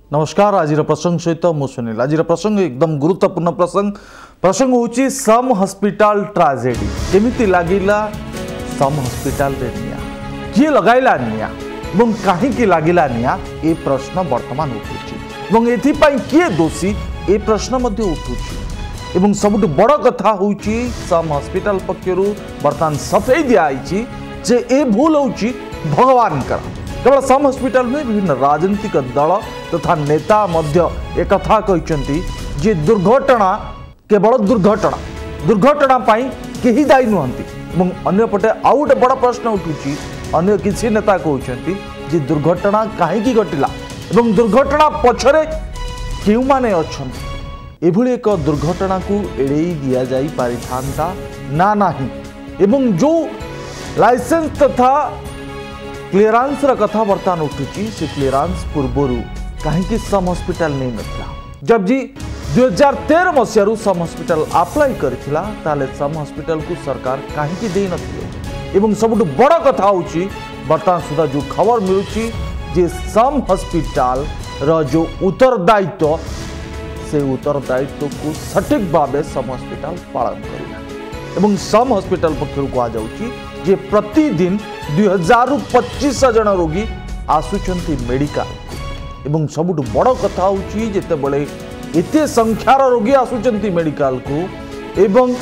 नमस्कार। आज प्रसंग सहित मु सुनील। आज प्रसंग एकदम गुरुत्वपूर्ण प्रसंग होची सम हॉस्पिटल ट्राजेडी। केमिति लागिला सम हॉस्पिटल रे निया, किए लगाइला निया एवं काहीकि लागिला निया ए प्रश्न वर्तमान उठुची एवं एथि पई किए दोषी ए प्रश्न मध्ये उठुची। एवं सबुठ बड़ कथा होची सम हॉस्पिटल पक्षरु वर्तमान सफेई दिया आइची जे ए भूल होची भगवान का। केवल सम हॉस्पिटल में विभिन्न राजनीतिक दल तथा नेता मध्य एक कथा कहते जे दुर्घटना केवल दुर्घटना पाई केही दायी नुहंती। अन्यपटे आउ गोटे बड़ प्रश्न उठुची, अन्य किसी नेता कहते जे दुर्घटना कहीं घटिला एवं दुर्घटना पछरे केउ माने अछंती। एभली एक दुर्घटना को एड़ेई दिया जाई पारिथांता ना नाही एवं जो लाइसेंस तथा क्लीयरेंस कथा बर्तमान उठुची से क्लीयरेंस पूर्वर कहीं सम हॉस्पिटल नहीं नथिला। जब जी 2013 मसीह सम हॉस्पिटल अप्लाई करथिला ताले सम हॉस्पिटल को सरकार कहीं दे नथिले। एवं सबुठ बड़ कथा होची बर्तमान सुधा जो खबर मिलुची जे सम हॉस्पिटल रो जो उत्तरदायित्व से उत्तरदायित्व को सटीक भाव सम हॉस्पिटल पालन करिला। एवं सम हॉस्पिटल पक्षरु कहा जाउची जे प्रतिदिन 2000 रु 25 जन रोगी आसुचंती मेडिकल। एवं सबुठ बड़ कथा होची जेते बळे एते संख्यार रोगी आसुचंती मेडिकल को एवं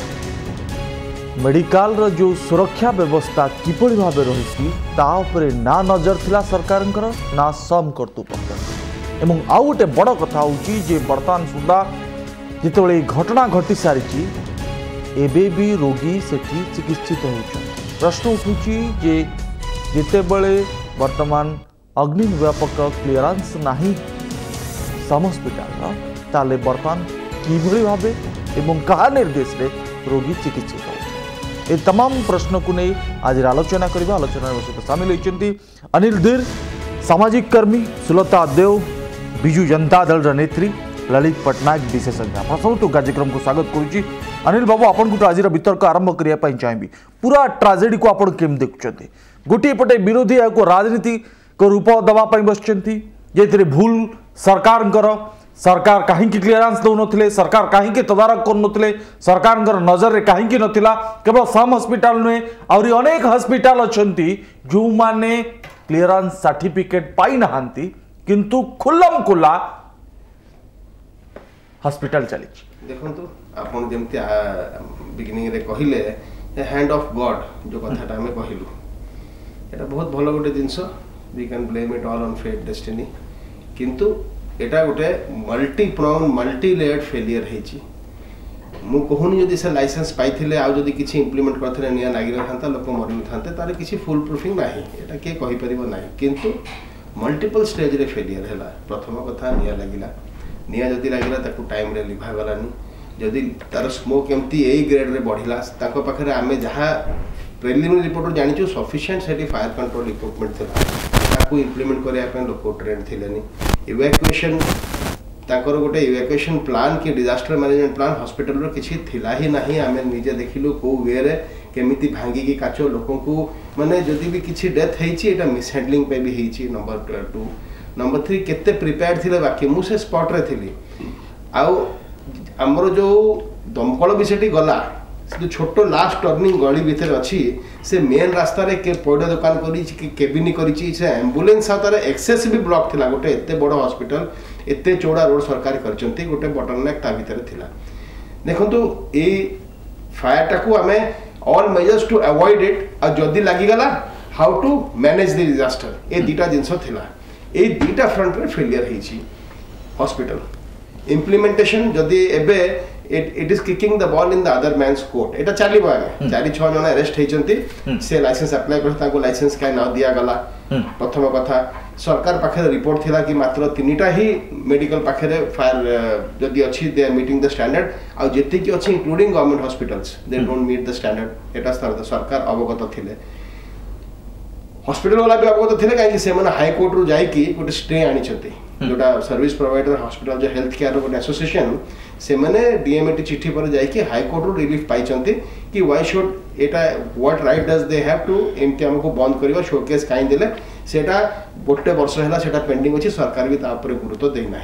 मेडिकल रो जो सुरक्षा व्यवस्था किपरि भाबे रहिसी ता उपरे ना नजर थिला सरकारंकर ना सम कर्तृपक्ष। एवं आउ गोटे बड़ कथा होची जे वर्तमान सुधा जेते बळे घटना घटी सारिची एबे भी रोगी सेठी चिकित्सित होउछन। प्रश्न उठुची जे जिते बड़े वर्तमान अग्नि व्यापक क्लीयरेंस नहीं सम हॉस्पिटल ताले वर्तमान किभली भाबे एवं कहा निर्देश रे रोगी चिकित्सित हो। ए तमाम प्रश्न को नहीं आज आलोचना करबा। आलोचना सहित सामिल होइचंती अनिल धीर, सामाजिक कर्मी, सुलता देव, बिजू जनता दल नेत्री ललित पटनायक विशेषज्ञ। प्रथम कार्यक्रम को स्वागत करुच्ची। अनिल बाबू आपन को आज वितर्क आरंभ करने चाहिए पूरा ट्राजेडी को आप देखते गोटे पटे विरोधी या राजनीति को रूप दवाई बसचंती जे भूल सरकार कहीं क्लीयरेंस दौन सरकार कहीं तदारक कर सरकार नजर में कहीं नथिला। केवल सम हॉस्पिटल नुहे आहरी अनेक हॉस्पिटल अच्छी जो माने क्लीयरेंस सर्टिफिकेट पाई नहांती किंतु खुल्लम खुला हॉस्पिटल चली। देखो आपन जमती बिगिनिंग रे कहिले हैंड ऑफ गॉड जो कथाटा हमें कहिलु एटा बहुत भलो गोटे जिंस we can blame it all on fate destiny किंतु एटा गोटे मल्टी लेयर्ड फेलियर हेची। मु कहूनी जदि से लाइसेंस पाइथिले आ जदि किछि इंप्लीमेंट करथिले निया लागि रहंता लोक मरि नथांते तारे किछि फुल प्रूफिंग नाही एटा के कहि परिबो नाही किंतु मल्टीपल स्टेज रे फेलियर हैला। प्रथम कथा निया जदि लगिला ताकू टाइम रे लिभा गलानी जदि तार स्मोक एमती ए ग्रेड रे बढ़िला ताको पाखरे आमे जहा प्रिलिमिनरी रिपोर्ट जानिचु सफिशिएंट सेटी फायर कंट्रोल इक्विपमेंट थिला ताकू इंप्लीमेंट करिया पे लोक ट्रेन थिलेनी। इवैक्यूएशन ताकर गोटे इवैक्यूएशन प्लान कि डिजास्टर मैनेजमेंट प्लान हॉस्पिटल रो किछि थिला ही नाही। आमे निजे देखिलु को वे रे केमिति भांगी की काचो लोकन को माने जदि भी किछि डेथ हेछि एटा मिस हैंडलिंग पे भी हेछि। नंबर 2 नंबर 3 केते प्रिपेयर्ड थिले बाकी मु से स्पॉट रे थिली आउ हमरो जो दमकल भी सेठी गला जो छोटो लास्ट टर्निंग गली भीतर अच्छी से मेन रास्ता रे के पौड़ दुकान करी कि केबिन करी से एम्बुलेंस तार एक्सेस भी ब्लॉक थिला। गोटे एते बड़ हॉस्पिटल एते चौड़ा रोड सरकार करचंती गोटे बटरनेक ता भीतर थिला। देखंतु ए फायर टाकू हमें all measures to avoid it आ जदी लागि गला how to manage the disaster ए दीटा जिंस थिला। ए दीटा फ्रंट रे फेलियर हेची हॉस्पिटल इम्प्लीमेंटेशन जदि एबे it is kicking the ball in the other man's court एटा चली बागे 4-6 जन अरेस्ट हेचंती से लाइसेंस अप्लाई करता को लाइसेंस काय ना दिया गला। प्रथम कथा सरकार पाखे रिपोर्ट थिला कि मात्र 3टा ही मेडिकल पाखे फायर जदि अच्छी they are meeting the standard आ जेति कि अच्छी including government hospitals they don't meet the standard एटा सरकार अवगत थिले। हॉस्पिटल वाला भी अवगत थिले काहे कि से माने हाई कोर्ट रु जाई कि गोटे स्टे आनी छथि जोटा सर्विस प्रोवाइडर हॉस्पिटल जो हेल्थ केयर रो एसोसिएशन से माने डीएमएटी चिट्ठी पर जाई कि हाई कोर्ट रो रिलीफ पाई छथि कि व्हाई शुड एटा what right does they have to एमती हमको बंद करबा शोकेस काई देले सेटा गोटे वर्ष है पेंडिंग अच्छी सरकार भी गुरुत्व देना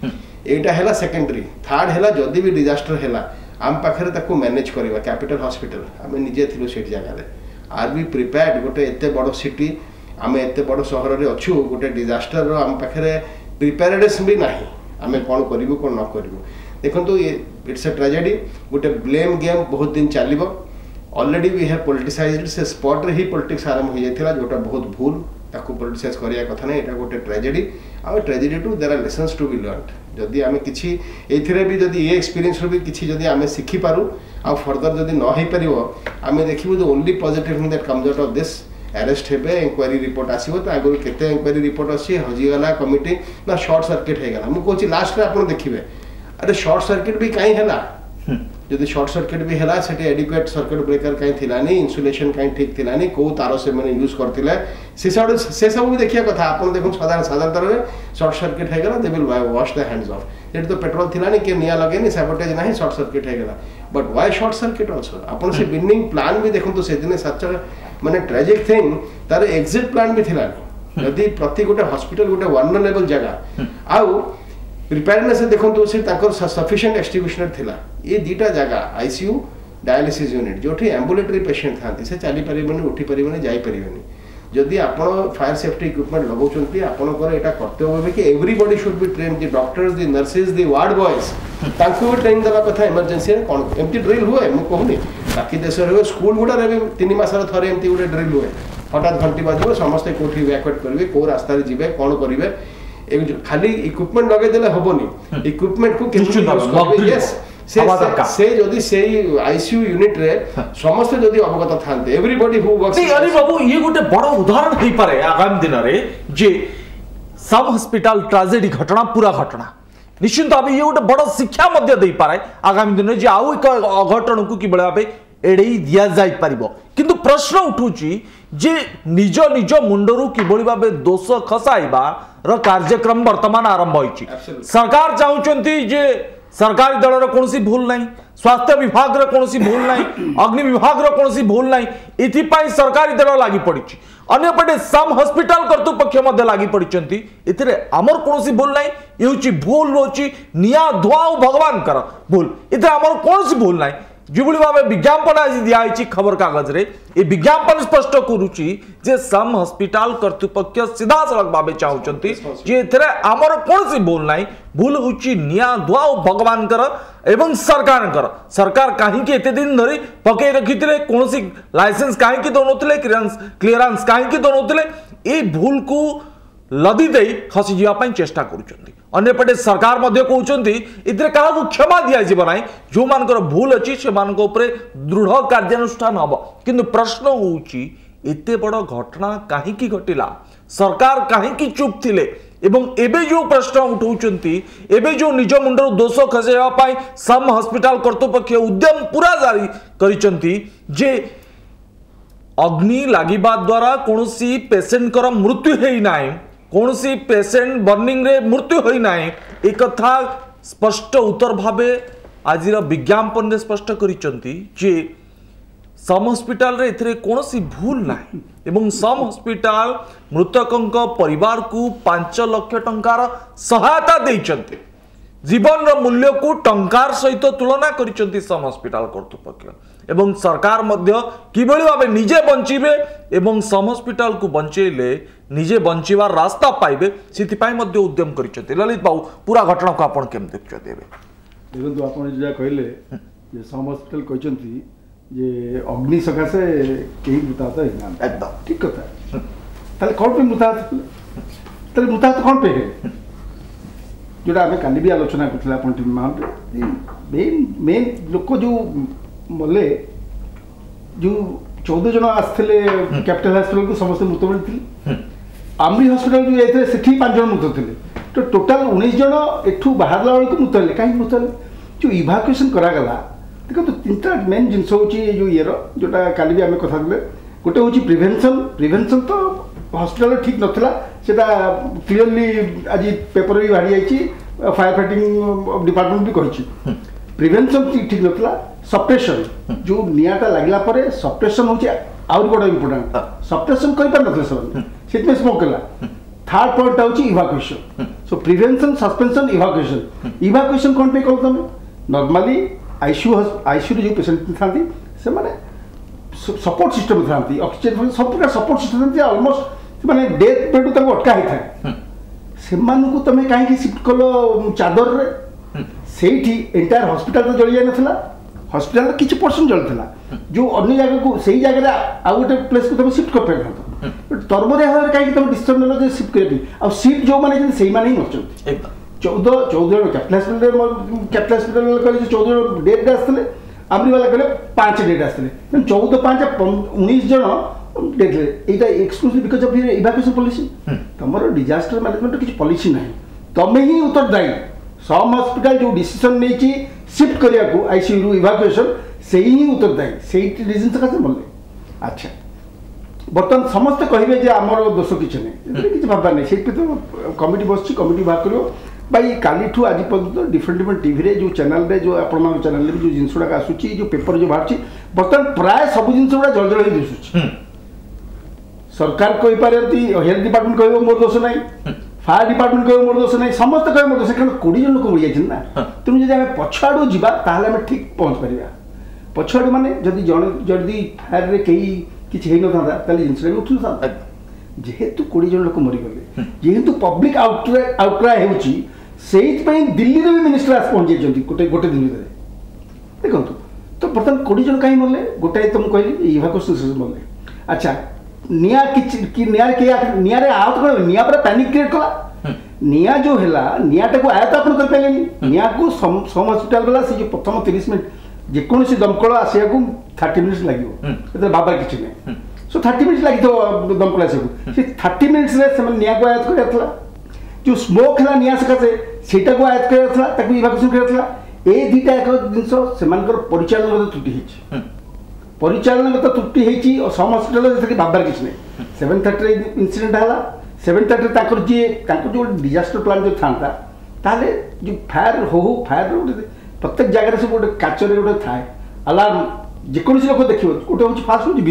एटा है सेकेंडरी थर्ड है जदि भी डिजास्टर है आम पाखे मैनेज करवा कैपिटल हॉस्पिटल आम निजे थी से जगह आर बी प्रिपेयर्ड गोटे एत बड़ सिटी आम एत बड़ सहर में अच्छु गोटे डिजास्टर आम पाखे प्रिपेयर्डनेस भी ना आम कौन करूँ कौन न करूँ देखो इट्स ए ट्रेजेडी गोटे ब्लेम गेम बहुत दिन चलो ऑलरेडी वी हैव पॉलिटिसाइज्ड से स्पॉट रे ही पॉलिटिक्स आरंभ हो जाता जोटा बहुत भूल ताकू पॉलिटिसाइज करिया कथा नहीं एटा गोटे ट्रेजेडी आ tragedy too there are lessons to be learned जदि आमे किछि एथिरे भी जदि ये एक्सपीरियंस रो भी किछि जदि आमे सिखि पारू आ फर्दर जदि न होई परिवो आमे देखिबो the only positive thing that comes out of this arrest हेबे इंक्वायरी रिपोर्ट आसीबो त आगु केते इंक्वायरी रिपोर्ट आसी हजी गला कमिटी ना शॉर्ट सर्किट हे गला मु कोछि लास्ट रे आपण देखिबे अरे शॉर्ट सर्किट भी काई हैला जदि शॉर्ट सर्किट भी हैला सेटे एडिक्वेट सर्किट ब्रेकर काई थिलानी इंसुलेशन काई ठीक थिलानी को तार से माने यूज करथिले से सब भी देखिया कथा आपण देखो साधारण रे शॉर्ट सर्किट हे गला they will wash the hands of जेट तो पेट्रोल थिलानी के निया लगेनी सैबोटेज नाही शॉर्ट सर्किट हे गला but why short circuit also आपण से बिनिंग प्लान भी देखो तो से दिन सच माने ट्रेजिक थिंग तार एग्जिट प्लान भी थिलानी यदि प्रति गोटे हॉस्पिटल गोटे वल्नरेबल जगह आउ प्रिपेयरनेस देखो से सफिशिएंट एक्सटिब्यूशनर थिला ये दीटा जगह आईसीयू डायलिसिस यूनिट जोठी एम्बुलेटरी पेशेंट थांती से चली परिबनी उठी परिबनी जाई परिबनी जदि आपण फायर सेफ्टी इक्विपमेंट लगाउचंती आपण को एटा कर्तव्य होबे कि everybody should be trained the doctors the nurses the ward boys तांको ट्रेनिंग देबा कथा इमरजेंसी रे कोन एमती ड्रिल हुए मु कहूनी बाकी देश रे स्कूल गुडा रे 3 मास रे थरे एमती गुडे ड्रिल हुए हठात घंटी बाजबो समस्त कोठी इवैक्यूएट करबे को रास्ता रे जिबे कोन करिवे खाली इक्विपमेंट लगे देले होबनी इक्विपमेंट को किछु यस से जदि से आईसीयू यूनिट रे समस्त जदि अवगत थांते एवरीबॉडी हु वर्क्स अरे बाबू ये गोटे बड़ उदाहरण हेई पारे आगामी दिन रे जे सब हॉस्पिटल ट्रेजेडी घटना पूरा घटना निश्चित भाव ये गोटे बड़ शिक्षा मध्य दे पारे आगामी दिन जे आउ एक अघटन को किबळे भाबे एडेई दिया जाई परिबो किंतु प्रश्न उठुची जे निज निज मुंडरू किबळी भाबे दोष खसाइबा र कार्यक्रम वर्तमान आरंभ होईची सरकार चाहुचंती जे सरकारी दल कौन भूल ना स्वास्थ्य विभाग कौन भूल ना अग्नि विभाग कौन भूल ना इथि सरकारी दल लगी पड़ी अन्यपटे सम हॉस्पिटल कर्तृपक्ष लगी पड़ी इथिरे आमर कौन भूल ना ये भूल रोची निया धुआ भगवान कर भूल इथे आमर कौन भूल ना जिभली भाव विज्ञापन आज दिखाई खबर कागज रे ये विज्ञापन स्पष्ट करुच्ची जे सम हॉस्पिटल कर्तृपक्ष सीधा सड़क भाव चाहते जे एथरे आमर कौन भूल ना भूल होची निया धुआ भगवान कर एवं सरकार कहीं एते दिन धरी पकई रखी कौन लाइसेंस कहीं दौनते क्लीयरेंस कहीं दौनते ये भूल को लदी दे खसी जावाई चेष्टा करुछंती अन्यपटे सरकार मध्य कहउछंती इतरे काहाकू क्षमा दिया जीव नाही जो मानकर भूल अछि से मान को ऊपर दृढ़ कार्यानुष्ठान हबो किंतु प्रश्न होउची एते बड़ घटना काहे की घटिला सरकार काहे की चुप थिले एवं एबे जो प्रश्न उठाउछंती एबे जो निज मुंडर दोष खसेवा पाई सम हॉस्पिटल कर्तृपक्ष उद्यम पूरा जारी करिसंती जे अग्नि लागिबा द्वारा कोनोसी पेशेंट कर मृत्यु हेई नाही कौन सी पेशेंट बर्निंग रे मृत्यु होई नाही एक कथा स्पष्ट उत्तर भावे आज विज्ञापन रे स्पष्ट करिसंती जे सम हॉस्पिटल रे इथरे कौन सी भूल नाही एवं सम हॉस्पिटल मृतकंक परिवार को 5 लाख टंकार सहायता देइचंती जीवन रो मूल्य को टंकार सहित तुलना करिसंती सम हॉस्पिटल कर्तृपक्ष एवं सरकार मध्य किभली भाबे निजे बंचिबे एवं सम हॉस्पिटल को बंचेले निजे बंचिबार रास्ता पाइबे सिथिपाई मध्य उद्यम करिसंती ललित बाबू पूरा घटना को आपण केम देखछते एबे देखो आपण जे कहले जे सम हॉस्पिटल कहचंती जे अग्नि सकासे केही मुतात हेना एकदम ठीक कथा ताले कोन पे मुतात ताले मुतात कोन पे है जोड़ा आम काली भी आलोचना करते अपन टीम मेन मेन लोक जो मले जो 14 जन आसते कैपिटल हॉस्पिटल को समस्त मृत मिलती आमरी हॉस्पिटल जो जाते से 5 जन मृत थे तो टोटाल 19 जन एठू बाहर बेलू मृत है कहीं मृत है जो इवाकुएसन करागला देखो तो 3टा मेन जिनस हूँ जो ये जोटा काली भी आम कथा गोटे हूँ प्रिभेन्सन तो हॉस्पिटल ठीक नथला सेटा क्लियरली आज पेपर भी बाहरी जाइए फायर फाइटिंग डिपार्टमेंट भी कही प्रिभेन्सन ठीक नथला सप्रेशन जो निआटा लागला परे सप्रेशन होची आउरी बड़ इंपोर्टेंट सप्रेशन कर पार नथले सब सेतमे स्मोक कला थर्ड पॉइंट होची इवाकुएशन सो प्रिवेंशन सस्पेंशन इवाकुएशन कोन पे कहू तमे नॉर्मली आईसीयू जो पेशेंट थांती से माने सपोर्ट सिस्टम थांती ऑक्सीजन सब प्रकार सपोर्ट सिस्टम थांती ऑलमोस्ट माने डेथ बेड तक अटका ही थाए से मानू को तमे काहे की शिफ्ट कलो चादर रे सेठी एंटायर हॉस्पिटल तो जळि जाय नथला हॉस्पिटल किछि पर्सन जळथला जो अन्य जगह को सही जगह रे आ गोटे प्लेस को तमे शिफ्ट कर पे बट तर्मरे हर काहे की तमे डिस्टर्ब नलो जे शिफ्ट करे आ सीट जो माने सेही माने ही मरचो एकदम 14 कैपिटल हॉस्पिटल कहले 14 डेट आसले आमरी वाला कहले 5 डेट आसले 14 5 19 जन डेट एटा exclusive because of evacuation policy तमरो डिजास्टर मैनेजमेंट किछि पॉलिसी नाही तमे ही उत्तरदायी सम हॉस्पिटल जो डिसीजन नेछि शिफ्ट करिया को आईसीयू रु इवैक्यूएशन सेही ही उत्तरदायी सेही रीजन से कसे बोलले अच्छा बर्तमान समस्त कहिबे जे हमर दोष किछि नै किछि भाबा नै सेही पे तो कमिटी बसछि कमिटी बात करियो भाई काली ठू आज पर्यंत डिफरेंट टीवी रे जो चैनल रे जो आपण चैनल रे जो जिनसुडा आसुची जो पेपर जो बाहरची बर्तमान प्राय सब जिनसुडा जल जल ही दिसुची सरकार कहि पारती हेल्थ डिपार्टमेंट कहबो मोर दोष नाही फायर डिपार्टमेंट कहबो मोर दोष नाही समस्त कहबो मोर दोष कारण 20 जन लोक मरि जायछन ना तुम जदि हम पछाडो जिबा ताहले हम ठीक पहुंच परिबा पछाडो माने जदि जदि फायर रे केही किछ हेइ न थांदा ताले जिनसुडा उठु थांदा जेहेतु 20 जन लोक मरि गले जेहेतु पब्लिक आउटक्राई हेउची सेहित पई दिल्ली रे भी मिनिस्टर आस पहुंच जायछन गोटे दिन भितर देखंतु तो बर्तमान 20 जन काई मरले गोटे तुम कहली इवैक्यूएशन सिस्टम मरले अच्छा निया कि निया रे आउट कर निया पर पैनिक क्रिएट कला निया जो हैला निया टाको आयत आपण कर पेलेनी निया को सम हॉस्पिटल वाला से जो प्रथम 30 मिनिट जे कोनसी दमकल आसिया को 30 मिनिट्स लागिवो एते बाबा किछि नै सो 30 मिनिट्स लागि तो दमकल आसिया को से 30 मिनिट्स रे से निया को आयत करथला जो स्मोक हैला निया सकासे सेटा को आयत करथला ताको इवैक्यूएशन करथला ए दिटा एक जिंस सेमानकर परिचालन त्रुटि हिच परिचालनगत त्रुटि हेची और सम हॉस्पिटल जैसे कि बाबर किछ नै 730 इंसिडेंट हला 730 ताकर जे ताकर जो डिजास्टर प्लान जो थांता ताले जो फायर हो फायर प्रत्येक जगह से गोटे काचरे गोटे थाए अलार्म जे कोनसी लोक देखियो गोटे होची फास्ट होची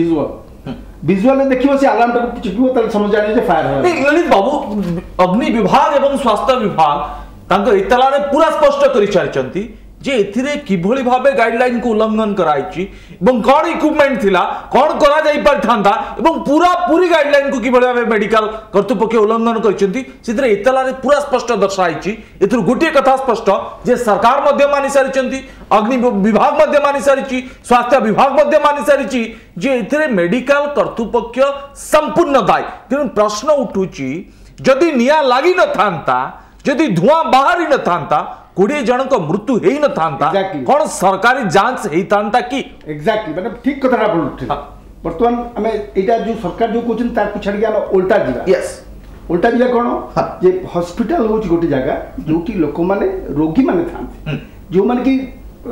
विजुअल देखियो से अलार्म तक चिपियो ताले समझ जाने जे फायर है ललित बाबू अग्नि विभाग एवं स्वास्थ्य विभाग तांको इतला रे पूरा स्पष्ट करि चारचंती जे एथिरे किभଳି भाबे गाइडलाइन को उल्लंघन कराइछि एवं कोन इक्विपमेंट थिला कोन करा जाई पर थांदा एवं पूरी गाइडलाइन को किभଳି भाबे मेडिकल कर्तृपक्ष उल्लंघन करचंती सिधरे इतला रे पूरा स्पष्ट दर्शाइछि एथुर गोटे कथा स्पष्ट जे सरकार मध्य मानि सारिचंती अग्नि विभाग मध्य मानि सारिछि स्वास्थ्य विभाग मध्य मानि सारिछि जे एथिरे मेडिकल कर्तृपक्ष संपूर्ण दायी तेणु प्रश्न उठुछि जदि निया लागि न थांता जदि धुआं बाहरी न थांता 20 जन को मृत्यु हेई न थांता कोन सरकारी जांच हेई थांता कि एग्जैक्टली मतलब ठीक कथा आपण उठे वर्तमान हमें एटा जो सरकार जो कोचिन ता छाड़ के उल्टा जिला यस उल्टा जिला कोन जे हॉस्पिटल होची गोटी जगह जोटी लोक माने रोगी माने थांते जो माने कि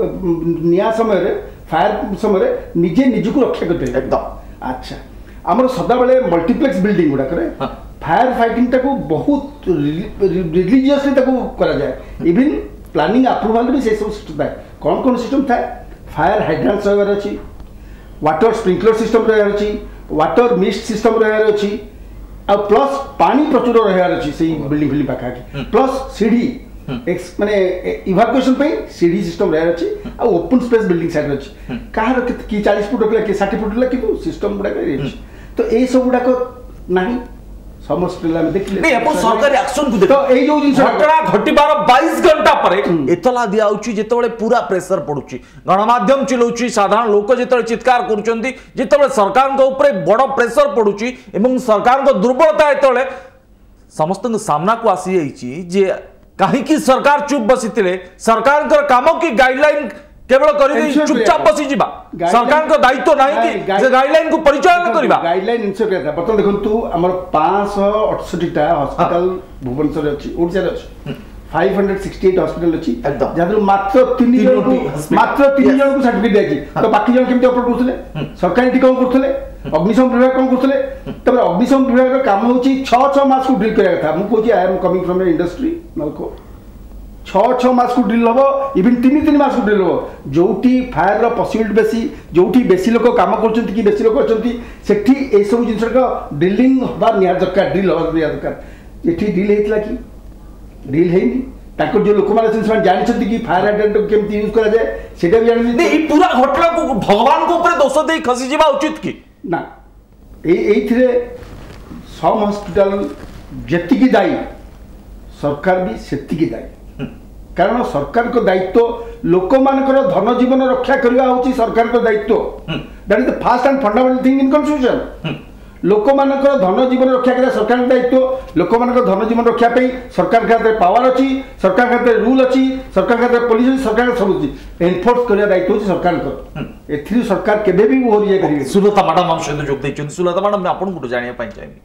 निया समय रे फायर समय रे निजे निज को रक्षा करते एकदम अच्छा हमर सदा बेले मल्टीप्लेक्स बिल्डिंग गुडा करे फायर फाइटिंग टाको बहुत रिलीजियसली टाको करा जाए इवन प्लानिंग अप्रूवल भी से सब सिस्टम है कौन सिस्टम था फायर हाइड्रेंट्स रहर अछि वाटर स्प्रिंकलर सिस्टम रहर अछि वाटर मिस्ट सिस्टम रहर अछि आ प्लस पानी प्रचुर रहर अछि से बिल्डिंग बिल्डिंग पाखा प्लस सीढ़ी एक्स माने इवैक्यूएशन पे सीढ़ी सिस्टम रहर अछि आ ओपन स्पेस बिल्डिंग साइड अछि काहर की 40 फुट रखला कि 60 फुट रखला कि सिस्टम गुडा अछि तो ए सब गुडा को नाही समस्या में देखले नहीं अपन सरकारी एक्शन को देखो तो ए जो जिंस घटना घटिबार 22 घंटा परे एतला दिया होची जेतबेले पूरा प्रेशर पडुची गणमाध्यम चिलौची साधारण लोक जेतबेले चित्कार करूचंती जेतबेले सरकार को ऊपर बड़ प्रेशर पडुची एवं सरकार को दुर्बलता एतबेले समस्त सामना को आसी जाईची जे काहे की सरकार चुप बसितिले सरकार कर काम की गाइडलाइन केवल करी चुपचाप बसी जिबा सरकार को दायित्व नाही कि जे गाइडलाइन को परिचालन करिबा गाइडलाइन इंश्योर करता बर्तमान देखंतु हमर 568 टा हॉस्पिटल भुवनेश्वर रे अछि ओडिसा रे अछि 568 हॉस्पिटल अछि जादर मात्र 3 जन को सर्टिफिकेट देछि तो बाकी जन केमते ऑपरेट करथले सरकारी टी कोन करथले अग्निशम विभाग कोन करथले तबे अग्निशम विभाग रो काम होछि 6 मास को ड्रिल करिया था मु कोछि I am coming from the industry NALCO 6 मास को ड्रिल हम इवन 3 मास को ड्रिल हम जोटी फायर पसिबिलिटी बेसी जोटी बेसी लोक काम कर कि बेसी लोक अच्छा से सब जिन ड्रिलिंग हबार निहार दरकार ड्रिल हबार निहार दरकार ये ड्रिल होता कि ड्रिल है जो लोक मैंने जानते कि फायर हाइड्रेंट केमती यूज करा जाए सेटा भी जानि पूरा घटना को भगवान को ऊपर दोष दे खसी जीवा उचित कि ना एथिरे सम हॉस्पिटल जेतिकी दायी सरकार भी सेतिकी दायी कारण सरकार को दायित्व लोक मानकर धन जीवन रक्षा करवा होची सरकार को दायित्व that is the first and fundamental thing in constitution लोक मानकर धन जीवन रक्षा करवा सरकार दायित्व लोक मानकर धन जीवन रक्षा पे सरकार के हाथ पावर अच्छी सरकार के हाथ रूल अच्छी सरकार के हाथ पुलिस सरकार सब अच्छी एनफोर्स करवा दायित्व होची सरकार को एथि सरकार केबे भी ओहर ये करी सुलता मैडम हम सहित जोग दैछन सुलता मैडम मैं आपन को जानिया पाई चाहिए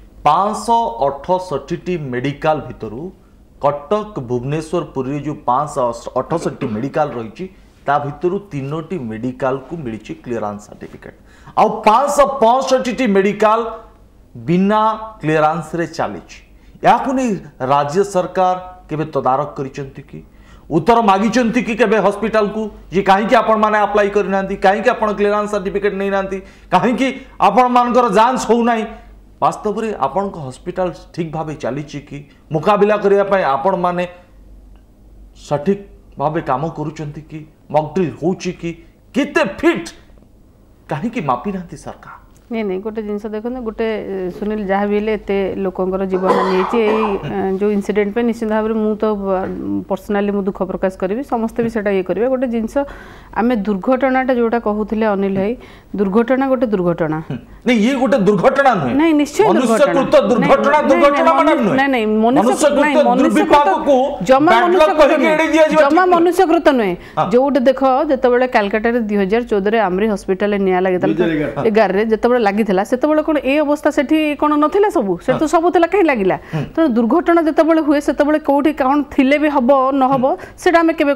568 मेडिकल भितरु कटक भुवनेश्वर पुरी जो 568 मेडिकल रही भितर 3टी मेडिकल को मिली क्लीयरेंस सर्टिफिकेट आ 565 मेडिकल बिना क्लीयरेंस रे चली नहीं राज्य सरकार केबे तदारक करिसेंती कि उत्तर मागिचंती कि केबे हॉस्पिटल को ये कहीं आपण माने अप्लाई करना कहीं आपण क्लीयरेंस सर्टिफिकेट नहीं नांती कहीं आपण मानकर जांच हो नहीं वास्तव में आपण को हॉस्पिटल ठीक भाव चली कि मुकाबला करने आपण माने सठिक भाव काम करुचंती कि मॉक ड्रिल होची कि किते फिट कहीं मापी नांती सरकार नहीं गोटे जिनस देखो गोटे सुनील जहाँ भी एत लोकर जीवन हानि जो इनसीडेंट पे निश्चित भाव में मुझे तो पर्सनाली मुझे दुख प्रकाश करी समस्ते भी सेटा ये करेंगे गोटे जिनस आम दुर्घटनाटा जोटा कहते अनिल भाई दुर्घटना गोटे दुर्घटना नहीं ये गोटे दुर्घटना नुहे नहीं निश्चय जमा मनुष्यकृत नुहे जो गोटे देख जो कालकाटा 2014 आमरी हॉस्पिटल निया लगी 11 जो लगी से कौन ए अवस्था से कौन ना सब से तो सब कहीं लगे तेनाली दुर्घटना जो हुए से कौटी कौन थे भी हम न हम से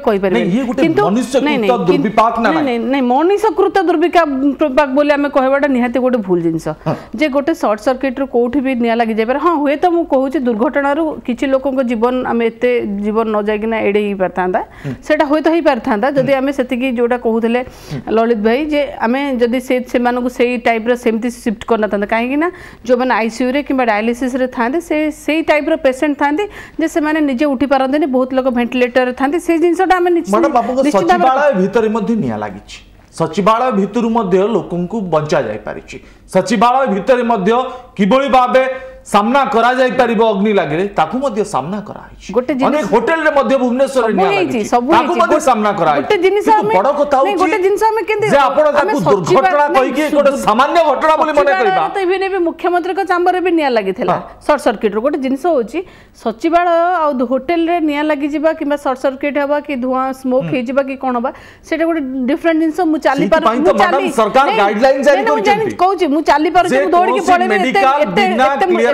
नहीं मनीषकृत दुर्विपाक बोली आम कहवाटा निहाती गोटे भूल जिनस जे गोटे सर्ट सर्किट कौटी भी निया लगी जाए हाँ हुए तो मुझे दुर्घटना किसी लोक जीवन आम एत जीवन न जाइना एड़े ही पारता से हुए तो ही पारता जदि आम से जोटा कहते ललित भाई जे आम जदि से टाइप सेमती शिफ्ट करना था कहीं जो मैंने आईसीयू रे कि डायलिसिस रे थांदे से टाइप रो पेशेंट थांदे जे से माने निजे उठी पारंते बहुत लोग वेंटिलेटर थांदे से जिनसटा आम सचिवालय भितर मध्ये निया लागि सचिवालय भितर मध्ये लोकन को बंचा जाय पारिछि सचिवालय भितर मध्ये किबळी भाबे सामना करा जाय परिबो अग्नि लागे ताकू मध्ये सामना करा हिछि गोटे अनेक होटल रे मध्ये भुवनेश्वर रे निया लागि ताकू मध्ये सामना करा गोटे जिनिस हम बड़ कथा होछि गोटे जिनिस हम केंदे जे आपण ताकू दुर्घटना कहि के गोटे सामान्य घटना बोली मने करबा तो इबे ने मुख्यमंत्री को चांबर रे भी निया लागि थेला शॉर्ट सर्किट रो गोटे जिनिस होछि सचिवालय आ होटल रे निया लागि जिबा किबा शॉर्ट सर्किट हबा कि धुआं स्मोक हे जिबा कि कोन हबा सेटा गोटे डिफरेंट जिनिस मु चाली पार मु चाली सरकार गाइडलाइन जारी करछि कहछि मु चाली पार मु दौड़ी के पड़े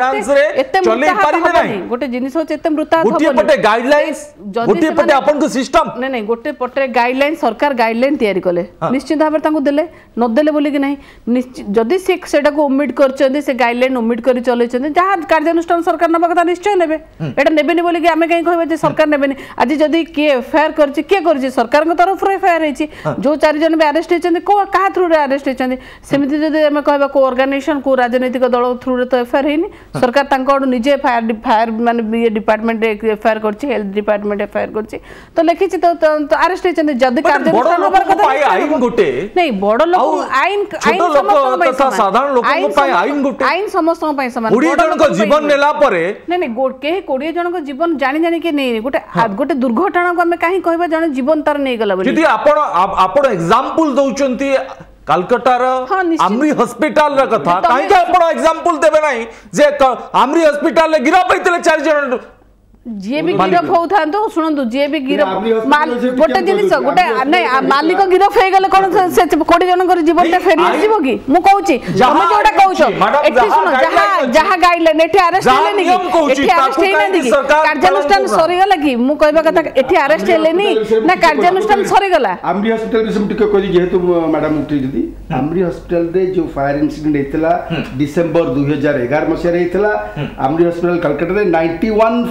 गोटे जिनिस होचे एते मृता गोटे पटे गाइडलाइंस गोटे पटे आपन को सिस्टम नहीं गोटे पटे गाइडलाइन सरकार गाइडलाइन तयारी कले निश्चित भाव तांको देले न देले बोली कि नहीं जदि से सेटा को ओमिट करछन से गाइडलाइन ओमिट करी चलैछन जहां कार्यानुष्ठान सरकार नबा कथा निश्चय नेबे एटा नेबेनी बोली कि आमे कहीं कहबे जे सरकार नेबेनी आज जदि के एफआईआर करछि के करछि सरकार के तरफ रे एफआईआर हेछि जो 4 जन भी अरेस्ट हेछन को कहा थ्रू रे अरेस्ट हेछन सेमिति जदि आमे कहबा को ऑर्गेनाइजेशन को राजनीतिक दल थ्रू रे तो एफआईआर हेनी सरकार तांको निजे फायर माने ये डिपार्टमेंट एफआईआर करछि हेल्थ डिपार्टमेंट एफआईआर करछि तो लिखि तो अरेस्ट हेछन जदि कार्यानुष्ठान होबार कथा आईन गोटे नहीं बड़ लोक आईन साधारण लोक पाई आईन गोटे आईन समस्त पाई समान 20 जन को जीवन नेला परे नहीं के 20 जन को जीवन जानि जानि के नहीं गोटे दुर्घटना को हमें काहे कहबा जन जीवन तार नहीं गला बोली यदि आपण एग्जांपल दउचंती कलकत्तार आमरी हॉस्पिटल रा कथा काहे के आपण एग्जांपल देबे नाही जे आमरी हॉस्पिटल ले गिरा पैतले 4 जन जे भी गिरफ होथांतो सुनंतु जे भी गिरफ गोटे जिनिस गोटे नहीं मालिक गिरफ हे गले कोन से 20 जन कर जीवन ते फेरी आसीबो कि मु कहूची हम जोडा कहूछो एठी सुनो जहां गाइडलाइन एठी अरेस्ट हेले नी एठी अरेस्ट हेले नी कार्यानुष्ठान सरी गला कि मु कहबा कथा एठी अरेस्ट हेले नी ना कार्यानुष्ठान सरी गला आमरी हॉस्पिटल विषय टिके कहि जेहेतु मैडम उठी जदी आमरी हॉस्पिटल रे जो फायर इंसिडेंट हेतला दिसंबर 2011 मसिया रे हेतला आमरी हॉस्पिटल कलकत्ता रे 91 फैटालिटी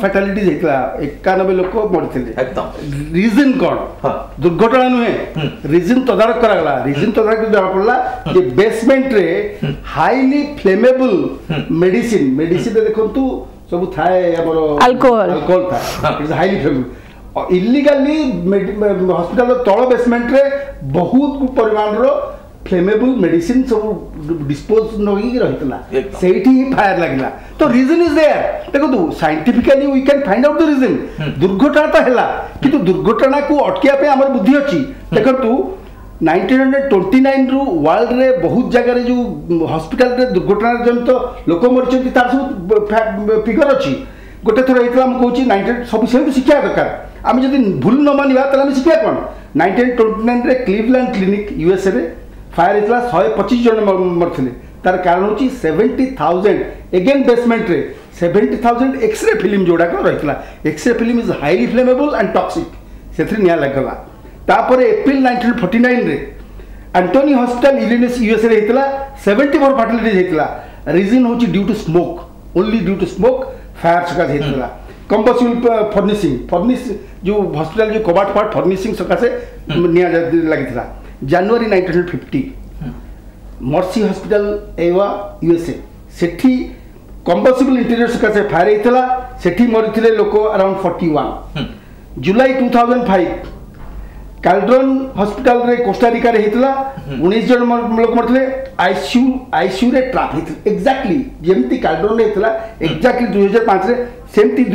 ट्राजेडी होता 91 लोक मरते एकदम रीजन कौन हाँ। दुर्घटना नुहे रीजन तदारक करागला रीजन तदारक जरा पड़ला जे बेसमेंट रे हाईली फ्लेमेबल मेडिसिन मेडिसिन देखंतु सब थाए हमर अल्कोहल था is highly flammable illegally hospital तळ बेसमेंट रे बहुत परिमाण रो फ्लेमेबल मेडिसिन सब डिस्पोज नही रहितला सेठी ही फायर लागला तो रीजन इज देयर देखो तू scientifically we can find out the reason दुर्घटना तो हैला किंतु दुर्घटना को अटकिया पे हमर बुद्धि अछि देखो तू 1929 रु वर्ल्ड रे बहुत जगह रे जो हॉस्पिटल रे दुर्घटना जनित लोक मरचंती तार सब फिगर अछि गोटे थर हेतला हम कहूची 19 सब से शिक्षा दरकार आम जदि भूल न मानिबा तला हम शिक्षा कोन 1929 रे क्लीवलैंड क्लिनिक यूएसए रे फायर होता 125 जन मरते तार कारण हूँ 70,000 एगेन बेसमेंट रे 70,000 एक्सरे फिल्म जोड़ाक रही x ray film is highly flammable and toxic से निया लगला तापर एप्रिल 1949 रे एंटोनी हॉस्पिटल इलिनोइस यूएसए रे होता 74 फार्टिलिटीज होता रीजन हूँ due to smoke only due to smoke fire सकाशे होता कंबसिबल फर्निश जो हॉस्पिटल जो कबाट पार्ट फर्निशिंग सकाशे निया लगी जनवरी 1950 मर्सी हॉस्पिटल एवा यूएसए सेठी कंबसिबल इंटीरियर सकाशे फायर होता सेठी मरी लोक अराउंड 41 जुलाई 2005 कैल्ड्रन हॉस्पिटल रे कोस्टारिका रे होता 19 जन लोक मरते आईसीयू रे ट्रैप होता एक्जाक्टली जमती कैल्ड्रन रे होता एक्जाक्टली 2005 रे सेमती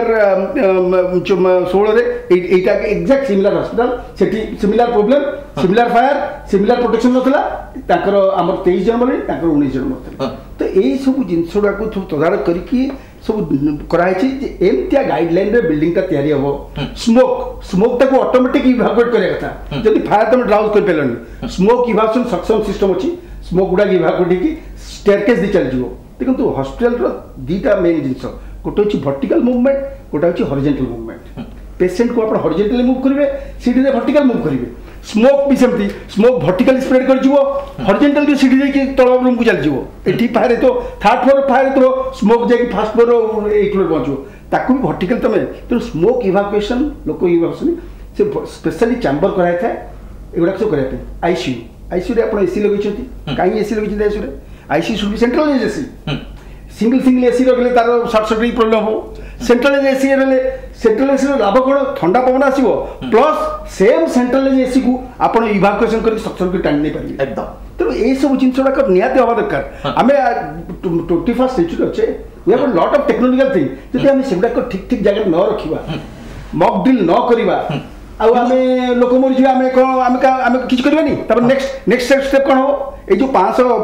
2016 रे एटा एक्जाक्ट सिमिलर हॉस्पिटल सेठी similar problem similar fire similar protection नथला ताकर हमर 23 जन मरे ताकर 19 जन मरते तो एई सब जिंसडा को तदारक करिकि सब कराई छी जे एमतिया गाइडलाइन रे बिल्डिंग का तैयारी हबो स्मोक ताको ऑटोमेटिक इवैक्यूएट करे कथा जदि फायर तुम ड्राउज कर पेलनी स्मोक इवैक्यूएशन सक्शन सिस्टम अछि स्मोक गुडा इवैक्यूएट की स्टेयरकेस दि चल जिवो देखंतु हॉस्पिटल रो दीटा मेन जिंस गोटे हूँ वर्टिकल मुवमेंट गोटे हूँ हॉरिजॉन्टल मुवमेंट पेशेंट को आप हॉरिजॉन्टली मूव करेंगे सीढ़ी रे वर्टिकल मूव करेंगे स्मोक भी सेमती स्मोक वर्टिकल स्प्रेड कर जीवो हॉरिजॉन्टल भी सीढ़ी जाके तल रूम को चल जीवो एठी फायर तो थर्ड फ्लोर फायर तो स्मोक जाके फर्स्ट फ्लोर एक फ्लोर पहुंचो ताकू भी वर्टिकल तमे तो स्मोक इवैक्यूएशन लोक इवैक्यूएशन से स्पेशली चैम्बर कराय था एगुडा सब कराय आईसीयू रे आपण एसी लगैछंती काई एसी लगैछंती आईसीयू रे ICU should be centralize AC single AC रखले तार शॉर्ट सर्किट प्रॉब्लम हो सेंट्रलाइज एसी रे सेंट्रलाइज लाभ कोन ठंडा पवन आसीबो प्लस सेम सेंट्रलाइज एसी को आपण इवैक्यूएशन कर शॉर्ट सर्किट टाइम नहीं पारिबे एकदम तो ए सब जिंसडा कर नियाते हवा दरकार हमें 21st सेंचुरी अच्छे we have a lot of technological thing जदि हम सेगुडा को ठीक जगह न रखिबा मॉक ड्रिल न करिबा आ हमें लोक मरि जिबा हमें किछ करबानी तब नेक्स्ट स्टेप कोन हो ए जो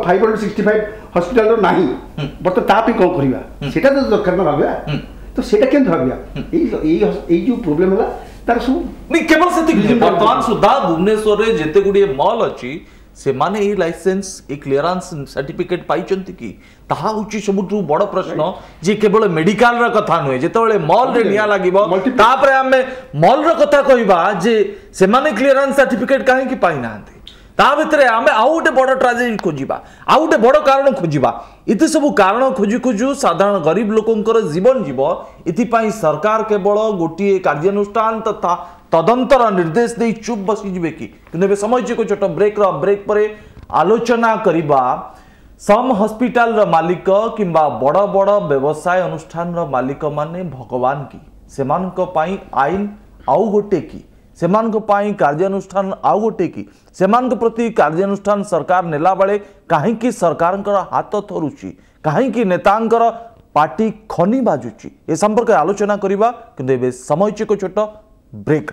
565 हॉस्पिटल रो नाही बट तापी कोन करिबा सेटा तो दरकार न भाबिया तो सेटा केन भाबिया ए जो प्रॉब्लम होला तार सब नहीं केवल सेति वर्तमान सुधा भुवनेश्वर रे जेते गुडी मॉल अछि से माने ए लाइसेंस ए क्लियरेंस सर्टिफिकेट पाइचंती की ताहा होची सबुठु बड़ प्रश्न जे केवल मेडिकल रा कथा नय जेतेबेले मॉल रे निया लागिबो तापरे हमें मॉल रा कथा कहिबा जे से माने क्लियरेंस सर्टिफिकेट काहे की पाइ नांती ता भितरे आमे आउ गोटे बड़ ट्रेजेडी खोजिबा आउ गोटे बड़ कारण खोजिबा इति सब कारण खोजु खोजु साधारण गरीब लोकंकर जीवन जीव इति पई सरकार केवल गोटिए कार्यानुष्ठान तथा तदंतर निर्देश दे चुप बसी जिवे की किंतु समय को छोट ब्रेक पर आलोचना करिबा सम हॉस्पिटल रो मालिक किंबा बड़ बड़ व्यवसाय अनुष्ठान रो मालिक माने भगवान की सेमानक पई आईन आउ गोटे की सेमानक पई कार्यानुष्ठान आउ गोटे की सेमानक प्रति कार्यानुष्ठान सरकार नेला बेले काहे की सरकारकर हाथ थरुची काहे की नेतांकर पार्टी खनी बाजुची ए संपर्क आलोचना करिबा किंतु एबे समय को छोट ब्रेक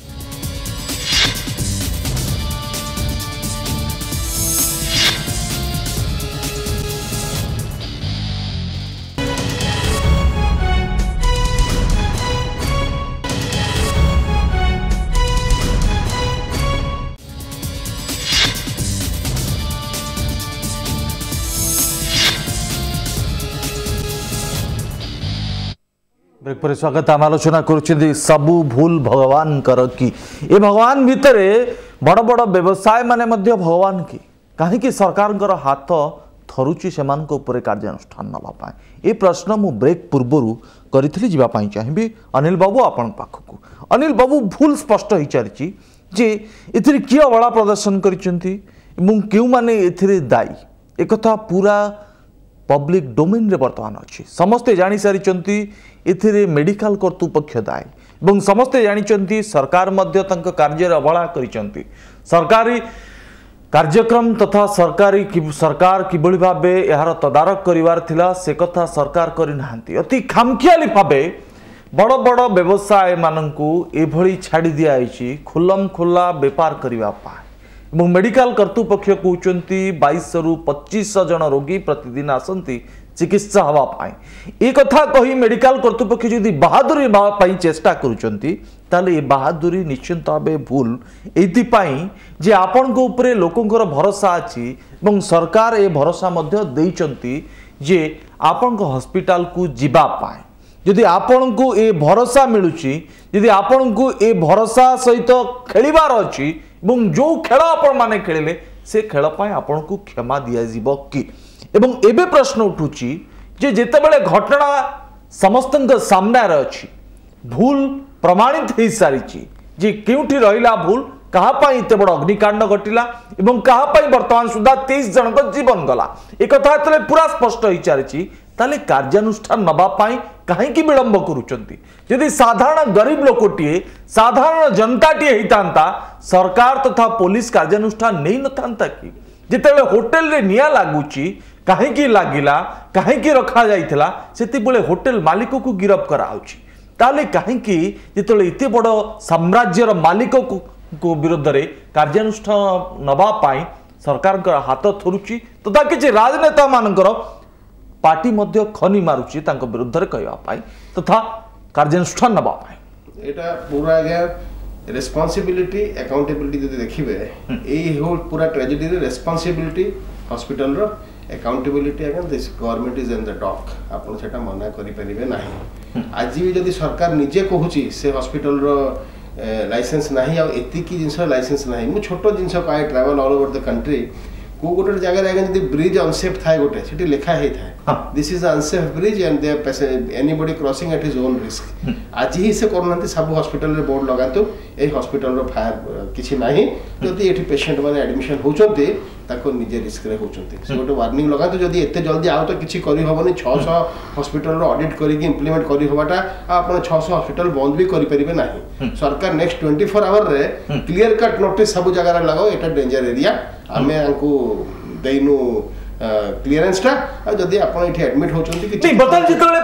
ब्रेक पर स्वागत आम आलोचना कर सबू भूल भगवान कर कि ए भगवान भितर बड़ बड़ व्यवसाय माने मध्य भगवान की कहीं सरकार हाथ थरुची से कार्यानुष्ठान नापी ये प्रश्न मु ब्रेक पूर्व करी जावाई चाहिए अनिल बाबू आपण पाखक अनिल बाबू भूल स्पष्ट हो चली जे ए किए अवला प्रदर्शन क्यों माने ए दायी एक पूरा पब्लिक डोमेन रे वर्तमान अच्छी समस्ते जानी सारी ए मेडिकल कर्तृपक्ष दायी और समस्ते जानी सरकार मध्य कार्य अवहेला करिसेंती सरकारी कार्यक्रम तथा सरकार किभली भाबे यार तदारक करिवार थिला से कथा सरकार करि नाहंती अति खामखियाली भाबे बड़ बड़ व्यवसाय माननकू एभली छाड़ी दिया आइछि खुलम खुला व्यापार करिवा पाए एवं मेडिकल कर्तृपक्ष कहउचंती 22 रु 25 जन रोगी प्रतिदिन आसंती चिकित्सा हवा पाए ए कथा कही मेडिकल कर्तृपक्ष यदि बहादुरी पाई चेष्टा करुचंती ताले ये बहादुरी निश्चिंत भावे भूल एइतिपाई जे आपण को ऊपर लोकंकर भरोसा अछि एवं सरकार ए भरोसा मध्य देइचंती जे आपण को हॉस्पिटल को जिबा पाए यदि आपण को ए भरोसा मिलुची यदि आपण को ए भरोसा सहित खेलिबार अछि एवं जो खेल आपण माने खेलिले से खेल पाए आपण को क्षमा दिया जिवो कि एवं एबे प्रश्न उठुची जे जेतेबेले घटना समस्तंक सामने अछि भूल प्रमाणित हो सारी जे क्योंठी रहिला भूल कहापाई एत बड़ अग्निकांड घटिला एवं कहापाई वर्तमान सुधा 23 जन जीवन गला एक कथा पूरा स्पष्ट हो सारी ताले कार्यानुष्ठान नबा पाई कहीं विलंब करुचंती यदि साधारण गरीब लोकटीए साधारण जनताटीए होता सरकार तथा पुलिस कार्यानुष्ठान नहीं नथा कि जितेबाला होटेल रे निया लागुची कहीं लगिला कहीं रखा जाइथिला सेतिबेले होटेल मालिक को गिरफ कराउची ताले कहीं जितेबाला एते बड़ साम्राज्यर मालिक को विरोध में कार्यानुष्ठान नबा पाई सरकार हाथ थरुची तथा किसी राजनेता मानकर पार्टी मध्य खनी मारुची तांको विरुद्ध रे कहवा पाई तथा कार्यानुष्ठान नबा पाई एटा पूरा आगे रेस्पॉन्सिबिलिटी अकाउंटेबिलिटी जदि देखिबे एई होल पूरा ट्रेजेडी रे रेस्पॉन्सिबिलिटी हॉस्पिटल रो accountability again this government is in the dock आपण सेटा मना करि परिबे नाही आज भी जदि सरकार निजे कहूची से हॉस्पिटल रो लाइसेंस नाही आ एति की जिंस लाइसेंस नाही मु छोटो जिंस काय travel all over the country को गोटे जगह आगे जदि ब्रिज अनसेफ थाए गोटे सेठी लिखा हे थाए this is unsafe bridge and there anybody crossing at his own risk आज ही से करनांती सब हॉस्पिटल रे बोर्ड लगातो ए हॉस्पिटल रो फायर किछि नाही जदि एठी पेशेंट माने एडमिशन होचोंती ताको निजे रिस्क रे होचोंती से गोटे वार्निंग लगातो जदि एते जल्दी आउ तो किछि करि होबनी 600 हॉस्पिटल रो ऑडिट करि कि इंप्लीमेंट करि होबाटा आपण 600 हॉस्पिटल बंद भी करि परिबे नाही सरकार नेक्स्ट 24 आवर रे क्लियर कट नोटिस सब जगह रे लगाओ एटा डेंजर एरिया आमे आंकु देइनु क्लियरेंस टा जदि आपण एठी एडमिट होचोंती कि बतल जितले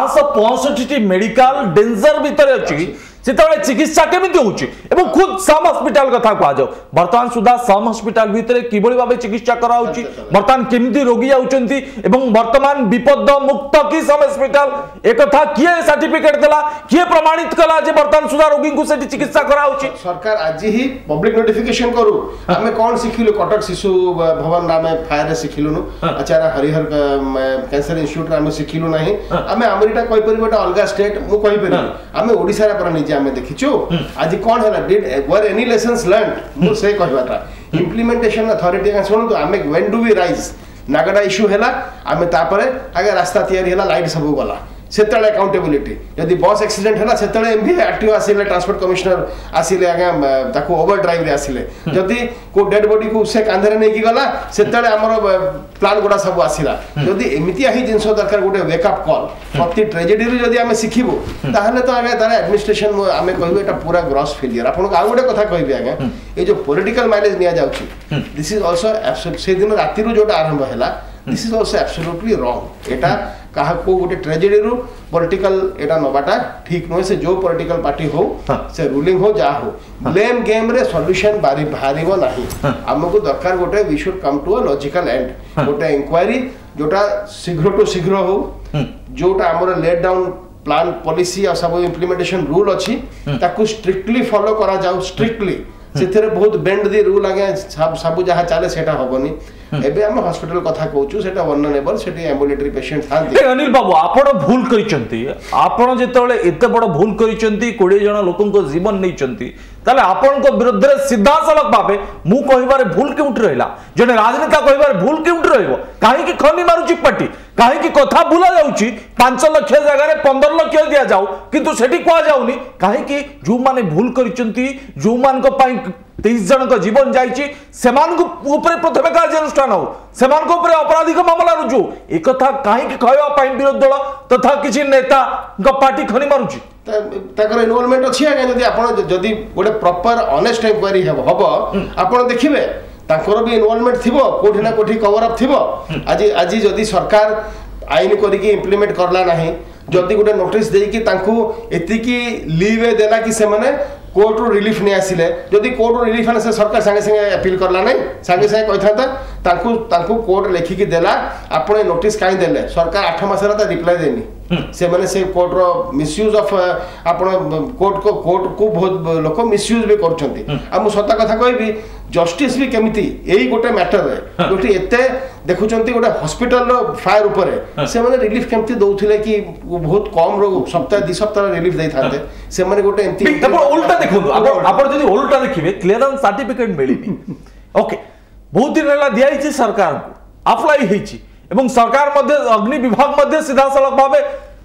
565 टी मेडिकल डेंजर भीतर अछि सेतबे चिकित्सा केमिति होउची एवं खुद सम हॉस्पिटल कथा कह जाओ वर्तमान सुधा सम हॉस्पिटल भीतर किबळी भाबे चिकित्सा करा होउची वर्तमान केमिति रोगी आउचंती एवं वर्तमान विपद मुक्त की सम हॉस्पिटल एक कथा किए सर्टिफिकेट देला किए प्रमाणित कला जे वर्तमान सुधा रोगी को सेठी चिकित्सा करा होउची सरकार आज ही पब्लिक नोटिफिकेशन करू हमें कोन सिखिलु कटक शिशु भवन नामे फायर रे सिखिलुनु आचार्य हरिहर कैंसर इंस्टीट्यूट रे हमें सिखिलु नाही हमें अमेरिका कहि परिबेटा अलगा स्टेट मु कहि परिबे हमें ओडिसा रे पर निजे हमें देखिछु आज कोन हैला did we any lessons learn मु से कहबाटा इंप्लीमेंटेशन अथॉरिटी का सुन तो हमें व्हेन डू वी राइज नागड़ा इश्यू हैला हमें तापरे आगे रास्ता तैयारी हैला लाइट सब गला सेतले अकाउंटेबिलिटी यदि बस एक्सीडेंट हैला सेतले एमपी आरटीओ आसीले ट्रांसपोर्ट कमिश्नर आसीले आगे ताको ओवर ड्राइव रे आसीले जदि को डेड बॉडी को से कांधरे नै की गला सेतले हमर प्लान गोडा सब आसीला जदि एमिति आही जिंस दरकार गोटे वेकअप कॉल प्रति ट्रेजेडी रे जदि हमें सिखिबो ताहले तो आगे तारा एडमिनिस्ट्रेशन हमें कहबे एटा पूरा ग्रॉस फेलियर आपन को आ गोटे कथा कहबे आगे ए जो पॉलिटिकल माइलेज निया जाउची दिस इज आल्सो एब्सोल्यूट से दिन राति रो जोटा आरंभ हैला this is also absolutely wrong एटा कहा को गोटे ट्रेजेडी रू पॉलिटिकल एटा नबाटा ठीक नय से जो पॉलिटिकल पार्टी हो से रूलिंग हो जा हो ब्लेम गेम रे सॉल्यूशन बारी भारीबो नाही हमको दरकार गोटे we should come to a logical end गोटे इंक्वायरी जोटा शीघ्र तो शीघ्र हो जोटा हमर लेट डाउन प्लान पॉलिसी आ सब इंप्लीमेंटेशन रूल अछि ताकू स्ट्रिक्टली फॉलो करा जाउ स्ट्रिक्टली सेथरे बहुत बेंड दे रूल आगे सब जहा चले सेटा होबनी एबे हम हॉस्पिटल कथा कहूछु सेटा वननेबल सेटी एम्बुलेटरी पेशेंट थांती अनिल बाबू आपण भूल करिसंती आपण जेतले एते बड़ भूल करिसंती 20 जन लोकन को जीवन नैचंती ताले आपण को विरुद्ध रे सीधा सलक भाबे मु कहिबारे भूल केउट रहला जने राजनेता कहिबारे भूल केउट रहइबो काहे कि खनी मारुची पार्टी काहे कि कथा भूला जाउची 5 लाख जगह रे 15 लाख दिया जाऊ किंतु सेठी को जाउनी काहे कि जो माने भूल करिसंती जो मान को पई 23 जन को जीवन जाइची सेमान को ऊपर प्रथमे कार्यानुष्ठान हो सेमान को ऊपर अपराधिक मामला रुजु एक कथा काहे कि कहबा पई विरोध दल तथा किछि नेता को पार्टी खनी मारुची ताकर इन्वॉल्वमेंट अछि आगे जदी आपण जदी गोटे प्रॉपर ऑनेस्ट इंक्वायरी हबो आपण देखिबे ताकर भी इन्वॉल्वमेंट थिबो कोठी ना कोठी कवर अप थिबो आज जदी सरकार आईन करिके इंप्लीमेंट करला नाही जदी गोटे नोटिस देई कि तांकू एति की लीव देला कि से माने कोर्ट रो रिलीफ नहीं आसिले जदी कोर्ट रो रिलीफ से सरकार संगे संगे अपील करला नहीं संगे संगे कहिथाता तांकू कोर्ट लेखि कि देला आपण नोटिस काई देले सरकार 8 मास रा रिप्लाई देनी से माने से कोर्ट रो मिसयूज ऑफ आपण कोर्ट को बहुत लोक मिसयूज भी करछंती आ मु सत्ता कथा कहबी जस्टिस भी केमिति एई गोटे मैटर रे गोटे एते देखुचंती गोटे हॉस्पिटल रो फायर ऊपर से माने रिलीफ केमिति दउथिले कि बहुत कम रो सप्ताह 2 सप्ताह रिलीफ देई थाते से माने गोटे एंती उल्टा देखो आपण जदी उल्टा देखिबे क्लियरेंस सर्टिफिकेट मिलिनी ओके बहुत दिन रहला दियाई सरकार को अप्लाई हेची एवं सरकार मध्य अग्नि विभाग मध्य सीधा सलक भावे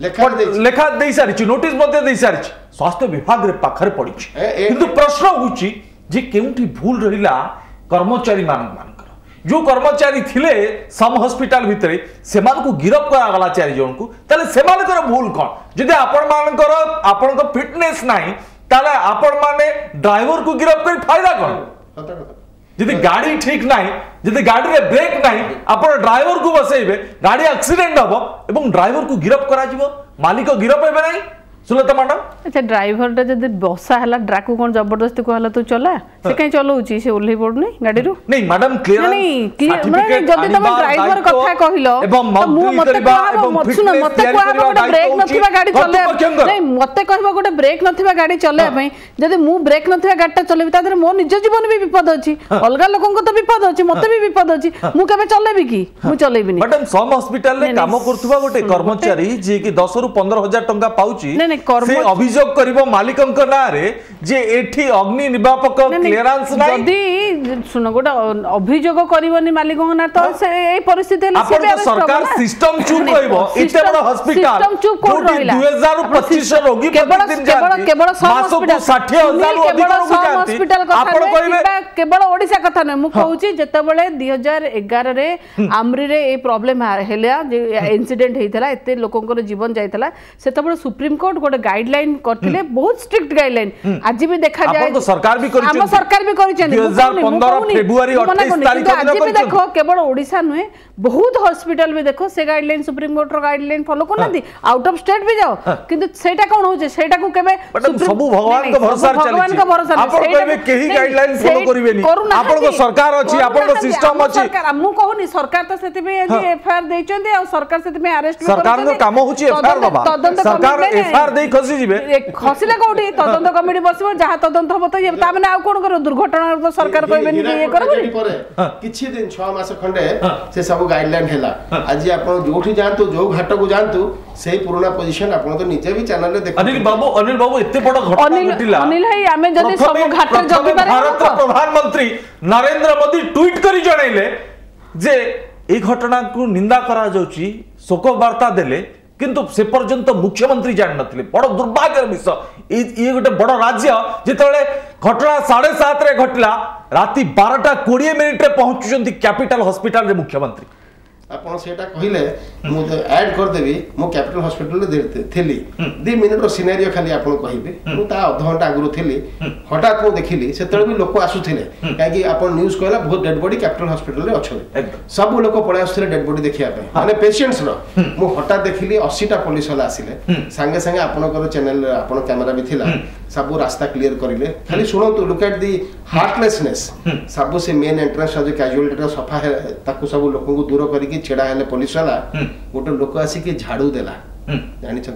लेखा दे सारी नोटिस मध्य दे सारी स्वास्थ्य विभाग रे पाखरे पड़ी किंतु प्रश्न होची जे केउठी भूल रहिला कर्मचारी मानकर जो कर्मचारी थिले सम हॉस्पिटल भितरे सेमान को गिरफ करा गला 4 जन को तले सेमान कर भूल कोन जदि आपण मानकर आपण को फिटनेस नाही तले आपण माने ड्राइवर को गिरफ कर फायदा कोन जदि गाड़ी ठीक नाही जदि गाड़ी रे ब्रेक नाही आपण ड्राइवर को बसेबे गाड़ी एक्सीडेंट हबो एवं ड्राइवर को गिरफ करा जिवो मालिक गिरफ हेबे नाही सुलता मैडम अच्छा ड्राइवर टा जदि बसा हला ड्राकू कोन जबरदस्ती कहला तू चला से कहीं चलौची से ओल्ही पड़नी गाड़ी रू नहीं मैडम क्लियर नहीं जदि तुम ड्राइवर कथा कहिलो तो मु मते कहबो सुन मते कहबो गोटे ब्रेक नथिबा गाड़ी चले नहीं मते कहबो गोटे ब्रेक नथिबा गाड़ी चले पई जदि मु ब्रेक नथिबा गाड़ी चलेबी तादर मो निज जीवन भी विपद अछि अलगा लोकन को तो विपद अछि मते भी विपद अछि मु केबे चलेबी की मु चलेबी मैडम सम हॉस्पिटल रे काम करथुबा गोटे कर्मचारी जे कि 10 रु 15000 टंका पाउची से अभियोग करिवो मालिकंक ना रे जे एठी अग्नि निवापक क्लियरेंस नाही जदी सुनो गोटा अभियोग करिवोनी मालिकंक ना तो से ए परिस्थिति ले से सरकार सिस्टम चुप रहइबो एते बड़ हॉस्पिटल सिस्टम चुप कोन रहिला 2025 रोगी प्रतिदिन जाती केवल हॉस्पिटल 60000 अधिक रोगी हॉस्पिटल आपण कहिबे केवल ओडिसा कथा न मु कहूची जेतेबेले 2011 रे आमरी रे a problem Hella J incident हेतला एते लोकंकर जीवन जायतला सेतेबेले सुप्रीम कोर्ट गोटे गाइडलाइन करथिले बहुत स्ट्रिक्ट गाइडलाइन आज भी देखा जाए आपण तो सरकार भी करिसेन हम सरकार भी करिसेन 2015 फेब्रुआरी 28 तारिख आज भी देखो केवल ओडिसा नुहे बहुत हॉस्पिटल में देखो से गाइडलाइन सुप्रीम कोर्ट रो गाइडलाइन फॉलो करनाती आउट ऑफ स्टेट भी जाओ किंतु सेटा कोन होजे सेटा को केबे सब भगवान को भरोसा चली भगवान को भरोसा आपण कहबे केही गाइडलाइन फॉलो करिवेनी आपण को सरकार अछि आपण को सिस्टम अछि सरकार मु कहूनी सरकार तो सेति में आज एफआईआर देचंदी आ सरकार सेति में अरेस्ट सरकार को काम होछि एफआईआर बाबा सरकार एफआईआर देई खसी जिवे खसिले कोठी तदंत कमिटी बसबो जहा तदंत हबो तो ता माने आ कोन करो दुर्घटना तो सरकार कहबे नि ये करबो किछि दिन 6 मास खंडे से सब गाइडलाइन हैला आज आपण जोठी जानतु जो घाट को जानतु सेही पुराना पोजीशन आपण तो नीचे भी चैनल रे देखो अनिल बाबू एते बड़ घटना घटिला अनिल भाई हमें जदी सब घाट रे जगी पारे भारत प्रधानमंत्री नरेंद्र मोदी ट्वीट करी जणाइले जे ए घटना को निंदा करा जाउची शोक वार्ता देले किंतु से पर्यंत मुख्यमंत्री जान नथिले बड़ दुर्भाग्यर विषय ये गोटे बड़ राज्य जेतले घटना 7:30 रे घटला राती 12:20 रे पहुंचुचंती कैपिटल हॉस्पिटल रे मुख्यमंत्री आपण सेटा कहिले मु ऐड कर देबी मु कैपिटल हॉस्पिटल रे थिली 2 मिनिट रो सिनेरियो खाली आपण कहिबे मु ता आधा घंटा आगु थिली हठात मु देखिली सेतळे भी लोक आसुथिले काकी आपण न्यूज़ कहला बहुत डेड बॉडी कैपिटल हॉस्पिटल रे अछि सब लोक पळे आसुथिले डेड बॉडी देखिया पे माने पेशेंट्स रो मु हठात देखिली 80 टा पुलिस वाला आसिले संगे संगे आपनकर चैनल आपण कैमरा भी थिला सब रास्ता क्लियर करिले खाली सुनो तो लुक एट दी हार्टलेसनेस सब से मेन एंट्रेंस जो कैजुअलिटी रो सफा है ताकू सब लोक को दूर करिके छेड़ा हेले पुलिस वाला गोटे लोक आसी कि झाड़ू देला जानि छथि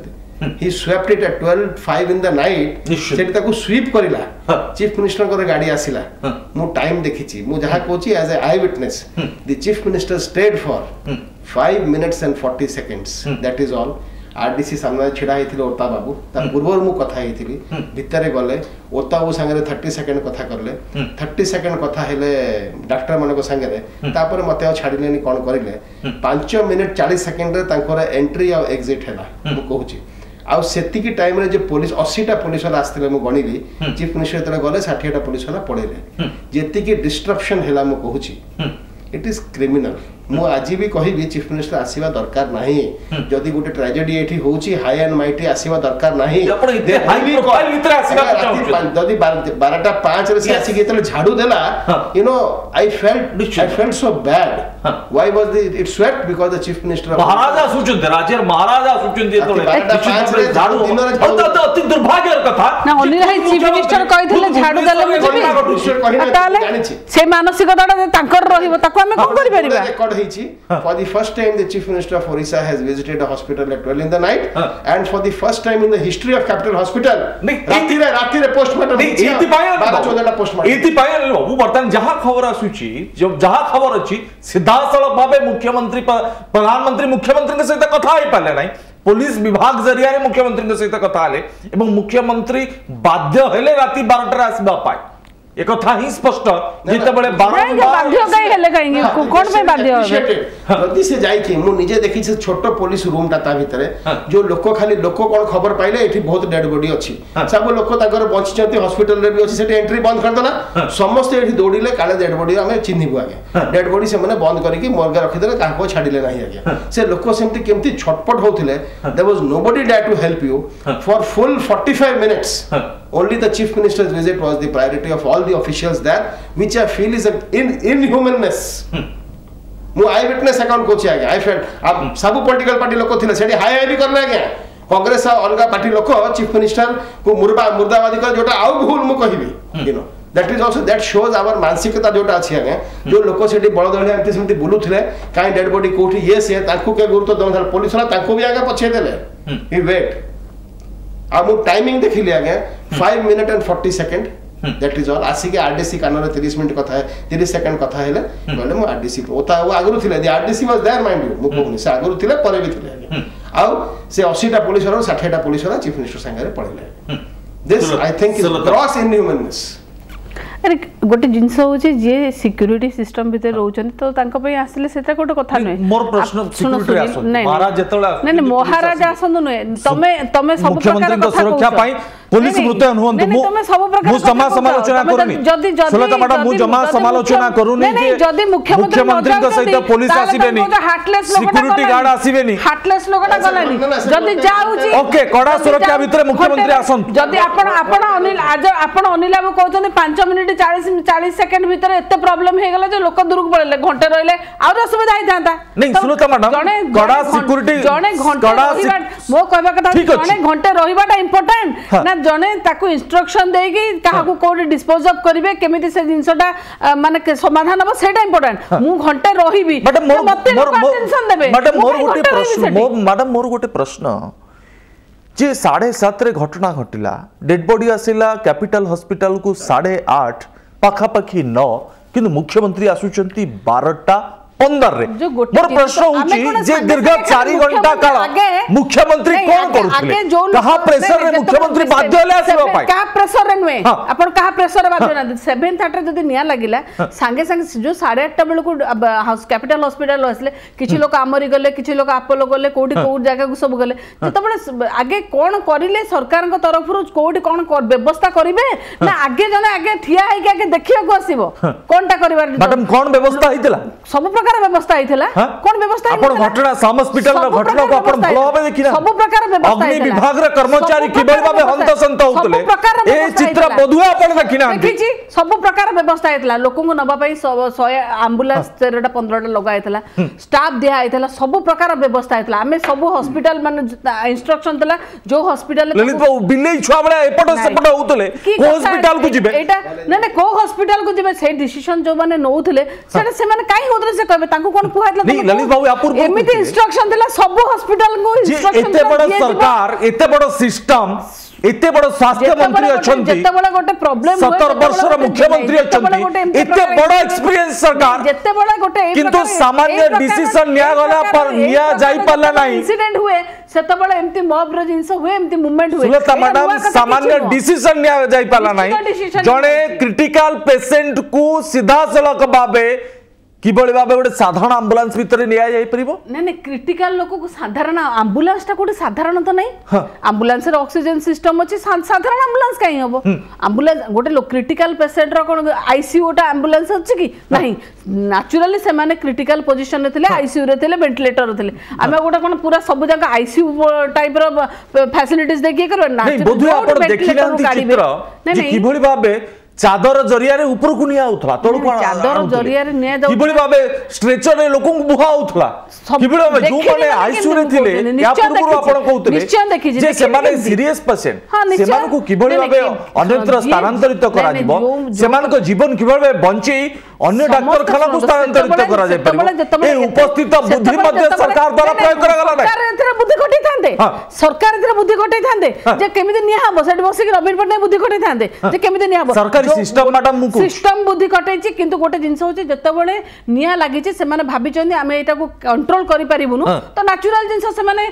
he swept it at 12:05 in the night सेठी ताकू स्वीप करिला चीफ मिनिस्टर को गाड़ी आसिला मु टाइम देखिछि मु जहा कोची as a eye witness the chief minister stayed for 5 minutes and 40 seconds that is all RDC सामने छिड़ा हेतिले ओता बाबू ता पूर्व मु कथा हेतिली भितरे गले ओता वो संगे 30 सेकंड कथा करले 30 सेकंड कथा हेले डॉक्टर मन को संगे तापर मते छाडिलेनी कोन करिले 5 मिनिट 40 सेकंड रे तांकर एंट्री और एग्जिट हैला मु कहूची आ सेति की टाइम रे जे पुलिस 80 टा पुलिस वाला आस्थिले मु गणिली चीफ मिनिस्टर तले गले 60 टा पुलिस वाला पड़ेले जेति की डिस्ट्रप्शन हैला मु कहूची इट इज क्रिमिनल मु आज भी कहबी चीफ मिनिस्टर आसीबा दरकार नाही जदी गुटे ट्रेजेडी एठी होउची हाई एंड माइटी आसीबा दरकार नाही आपण इते हाई प्रोफाइल भितर आसीबा जदी 12:05 रे से आसी गेतले झाड़ू देला you know I felt so bad why was it swept because the chief minister महाराजा सुचुंदे राज्यर महाराजा सुचुंदे तो 12:05 रे झाड़ू तो अति दुर्भाग्यर कथा ना अनिल हाई चीफ मिनिस्टर कहिथिले झाड़ू देले बुझिबी से मानसिकता तांकर रहिबो ताको हमें कोन करि परिबा For the first time, the Chief Minister of Orissa has visited a hospital at 12 in the night, and for the first time in the history of Capital Hospital, रात्रि postmortem. बाबू बर्तमान जहाँ खबर आसुची जहाँ खबर अच्छी सीधा सड़क भाव मुख्यमंत्री प्रधानमंत्री मुख्यमंत्री के सहित कथा हो पारे ना पुलिस विभाग जरिया मुख्यमंत्री के सहित कथा हेले मुख्यमंत्री बाध्य हेले राति 12 आसबा पाए एक कथा ही स्पष्ट जिते बळे बाध्य काई हेले काई कोन में बाध्य होबे जदी से जाई कि मु निजे देखि से छोटो पुलिस रूम ता भितरे जो लोक खाली लोक कोन खबर पाइले एठी बहुत डेड बॉडी अछि सब लोक ताकर बचि चंती हॉस्पिटल रे भी अछि सेठी एंट्री बंद कर देला समस्त एठी दौड़िले काले डेड बॉडी हमें चिन्हिबु आगे डेड बॉडी से माने बंद करी कि मोरगा रखि देले काको छाडिले नाही आगे से लोक सेमती केमती छटपट होथिले there was nobody dare to help you for full 45 minutes only the chief minister's visit was the priority of all the officials there which I feel is an inhumanness मु आई विटनेस अकाउंट कोची आगे I felt अब सब political party लोक थिले सेठी high high भी करले आगे कांग्रेस अलगा पार्टी लोक चीफ मिनिस्टर को मुर्दाबादी कर जोटा आउ भूल मु कहिबी you know that is also that shows our मानसिकता जोटा अछि आगे जो लोक सेठी बळदळिया एमती सेमती बुलुथिले काई डेड बॉडी कोठी ये से तांको के गुरुत्व दन पुलिस वाला तांको भी आगे पछे देले ही वेट अब मु टाइमिंग देखिली आगे 5 minutes and 40 seconds that is all आसी के आरडीसी कानरे 30 मिनिट कथा है 30 सेकंड कथा हेले कहले मु आरडीसी ओता वो आगरु थिले the RDC was there mind you मु कोनी से आगरु थिले परे भी थिले आ से 80 टा पुलिस वाला 60 टा पुलिस वाला चीफ मिनिस्टर संगे पड़ले this I think is gross inhumanness अरे गोटे जिंस होचे जे सिक्योरिटी सिस्टम भीतर रहउछन तो तांको पे आसले सेटा कोटे कथा नै मोर प्रश्न सिक्योरिटी आसो महाराज जेतला नै नै महाराज आसंदु नै तमे सब प्रकार मुख्यमंत्री सुरक्षा पाई पुलिस मुतयन हुंतु मु समा समालोचना करूनी सुलता मैडम मु जमा समालोचना करूनी जदी मुख्यमंत्री के सहित पुलिस आसीबेनी सिक्योरिटी गार्ड आसीबेनी हार्टलेस लोगटा गलानी जदी जाउची ओके कड़ा सुरक्षा भीतर मुख्यमंत्री आसन जदी आपण अनिल आज आपण अनिल बाबू कहउछन 5 मिनिट 40 सेकंड भीतर एते प्रॉब्लम हे गेला जे लोक दूरक पड़ले घंटे रहले और असुविधा ही जाता नहीं सुलता मैडम कड़ा सिक्योरिटी जने घंटे रहिबा मो कहबा कथा जने घंटे रहिबाटा इंपोर्टेंट ना जने ताकू इंस्ट्रक्शन देगी काहाकू कोडी डिस्पोज ऑफ करिवे केमिति से जिंसटा माने समाधान हो सेटा इंपोर्टेंट मु घंटे रहिबी मते टेंशन देबे मैडम मोर गोटे प्रश्न जे 7:30 रे घटना घटिला डेड बॉडी आसिला कैपिटल हॉस्पिटल को 8:30 पाखापाखी 9 किंतु मुख्यमंत्री आसुचंती 12:15 रे मोर प्रश्न होची जे दीर्घ 4 घंटा काल मुख्यमंत्री कोन करूथिले कहा प्रेशर रे मुख्यमंत्री बाध्य हले आसीबा पाई का प्रेशर रे नुए अपन कहा प्रेशर रे बाध्य ना 7:30 रे जदी निया लागिला संगे संगे जो 8:30 बेल को हाउस कैपिटल हॉस्पिटल आसले किछि लोक आमरी गले किछि लोक अपोलो गले कोठी को जगह को सब गले तबले आगे कोन करिले सरकार को तरफ रु कोठी कोन व्यवस्था करिवे ना आगे जने आगे ठिया है के आगे देखियो को आसीबो कोनटा करिवार मैडम कोन व्यवस्था हितला सब प्रकार व्यवस्था हितला कोन व्यवस्था अपन घटना साम हॉस्पिटल रो घटना को अपन भलो भाबे देखिना सब प्रकार व्यवस्था अग्नि विभाग रे कर्मचारी किबे भाबे हंतसंत होतले ए चित्र बधुआ अपन देखिना देखिछि सब प्रकार व्यवस्था हितला लोक को नबा पई 100 एम्बुलेंस 13टा 15टा लगा हितला स्टाफ दिया हितला सब प्रकार व्यवस्था हितला हमें सब हॉस्पिटल माने इंस्ट्रक्शन तला जो हॉस्पिटल ललित बाबू बिल्ले छुआ बळे एपट सेपट होतले को हॉस्पिटल को जिबे एटा नै नै को हॉस्पिटल को जिबे से डिसीजन जो माने नउथले से माने काई होतले से कहबे तांको कोन कुहाइतला नहीं ललित बाबू अपूर्व एमिति इंस्ट्रक्शन दिला सब हॉस्पिटल को इंस्ट्रक्शन एते बड़ सरकार एते बड़ सिस्टम एते बड़ स्वास्थ्य मंत्री अछंती जत्ते बड़ा गोटे प्रॉब्लम 17 वर्षर मुख्यमंत्री अछंती एते बड़ एक्सपीरियंस सरकार जत्ते बड़ा गोटे किंतु सामान्य डिसीजन निया गला पर निया जाई पल्ला नाही इंसिडेंट हुए सेते बड़ा एमती मॉब रे जिंस हुए एमती मूवमेंट हुए सुलता मैडम सामान्य डिसीजन निया जाई पल्ला नाही जणे क्रिटिकल पेशेंट को सीधा सड़क भाबे किबळी भाबे गोटे साधारण एम्बुलेंस भीतर निया जाई परिबो नहीं क्रिटिकल लोक को साधारण एम्बुलेंस टा कोटे साधारण तो नहीं एम्बुलेंस रे ऑक्सीजन सिस्टम अछि साधारण एम्बुलेंस काई हबो एम्बुलेंस गोटे लोक क्रिटिकल पेशेंट रो कोन आईसीयू टा एम्बुलेंस अछि कि नहीं नेचुरली से माने क्रिटिकल पोजीशन रे थिले आईसीयू रे थिले वेंटिलेटर रे थिले आमे गोटे कोन पूरा सब जगह आईसीयू टाइप रो फैसिलिटीज देखि करबे ना बोधु आपण देखिला चित्र जे किबळी भाबे चादर जरिया रे ऊपर को निया उथला तळु को चादर जरिया रे निया जाउ किबळी भाबे स्ट्रेचर रे लोक को बुहा उथला किबळी भाबे जो माने आईसीयू रे थिले या पूर्व आपण कहउतले जे से माने सीरियस पेशेंट से मान को किबळी भाबे अन्यत्र स्थानांतरित करा दिबो से मान को जीवन किबळी भाबे बंची अन्य डॉक्टर खाना को स्थानांतरित करा जाय परिबो ए उपस्थित बुद्धि मध्य सरकार द्वारा प्रयोग करा गला सरकार एथरे बुद्धि घटी थांदे सरकार एथरे बुद्धि घटी थांदे जे केमिति निया हबो सेठ बसी के रविन पटनायक बुद्धि घटी थांदे जे केमिति निया हबो सरकारी सिस्टम मैडम मुको सिस्टम बुद्धि घटैछि किंतु गोटे जिंस होछि जत्ते बळे निया लागिछि से माने भाबि चंदी आमे एटा को कंट्रोल करि परिबुनु तो नेचुरल जिंस से माने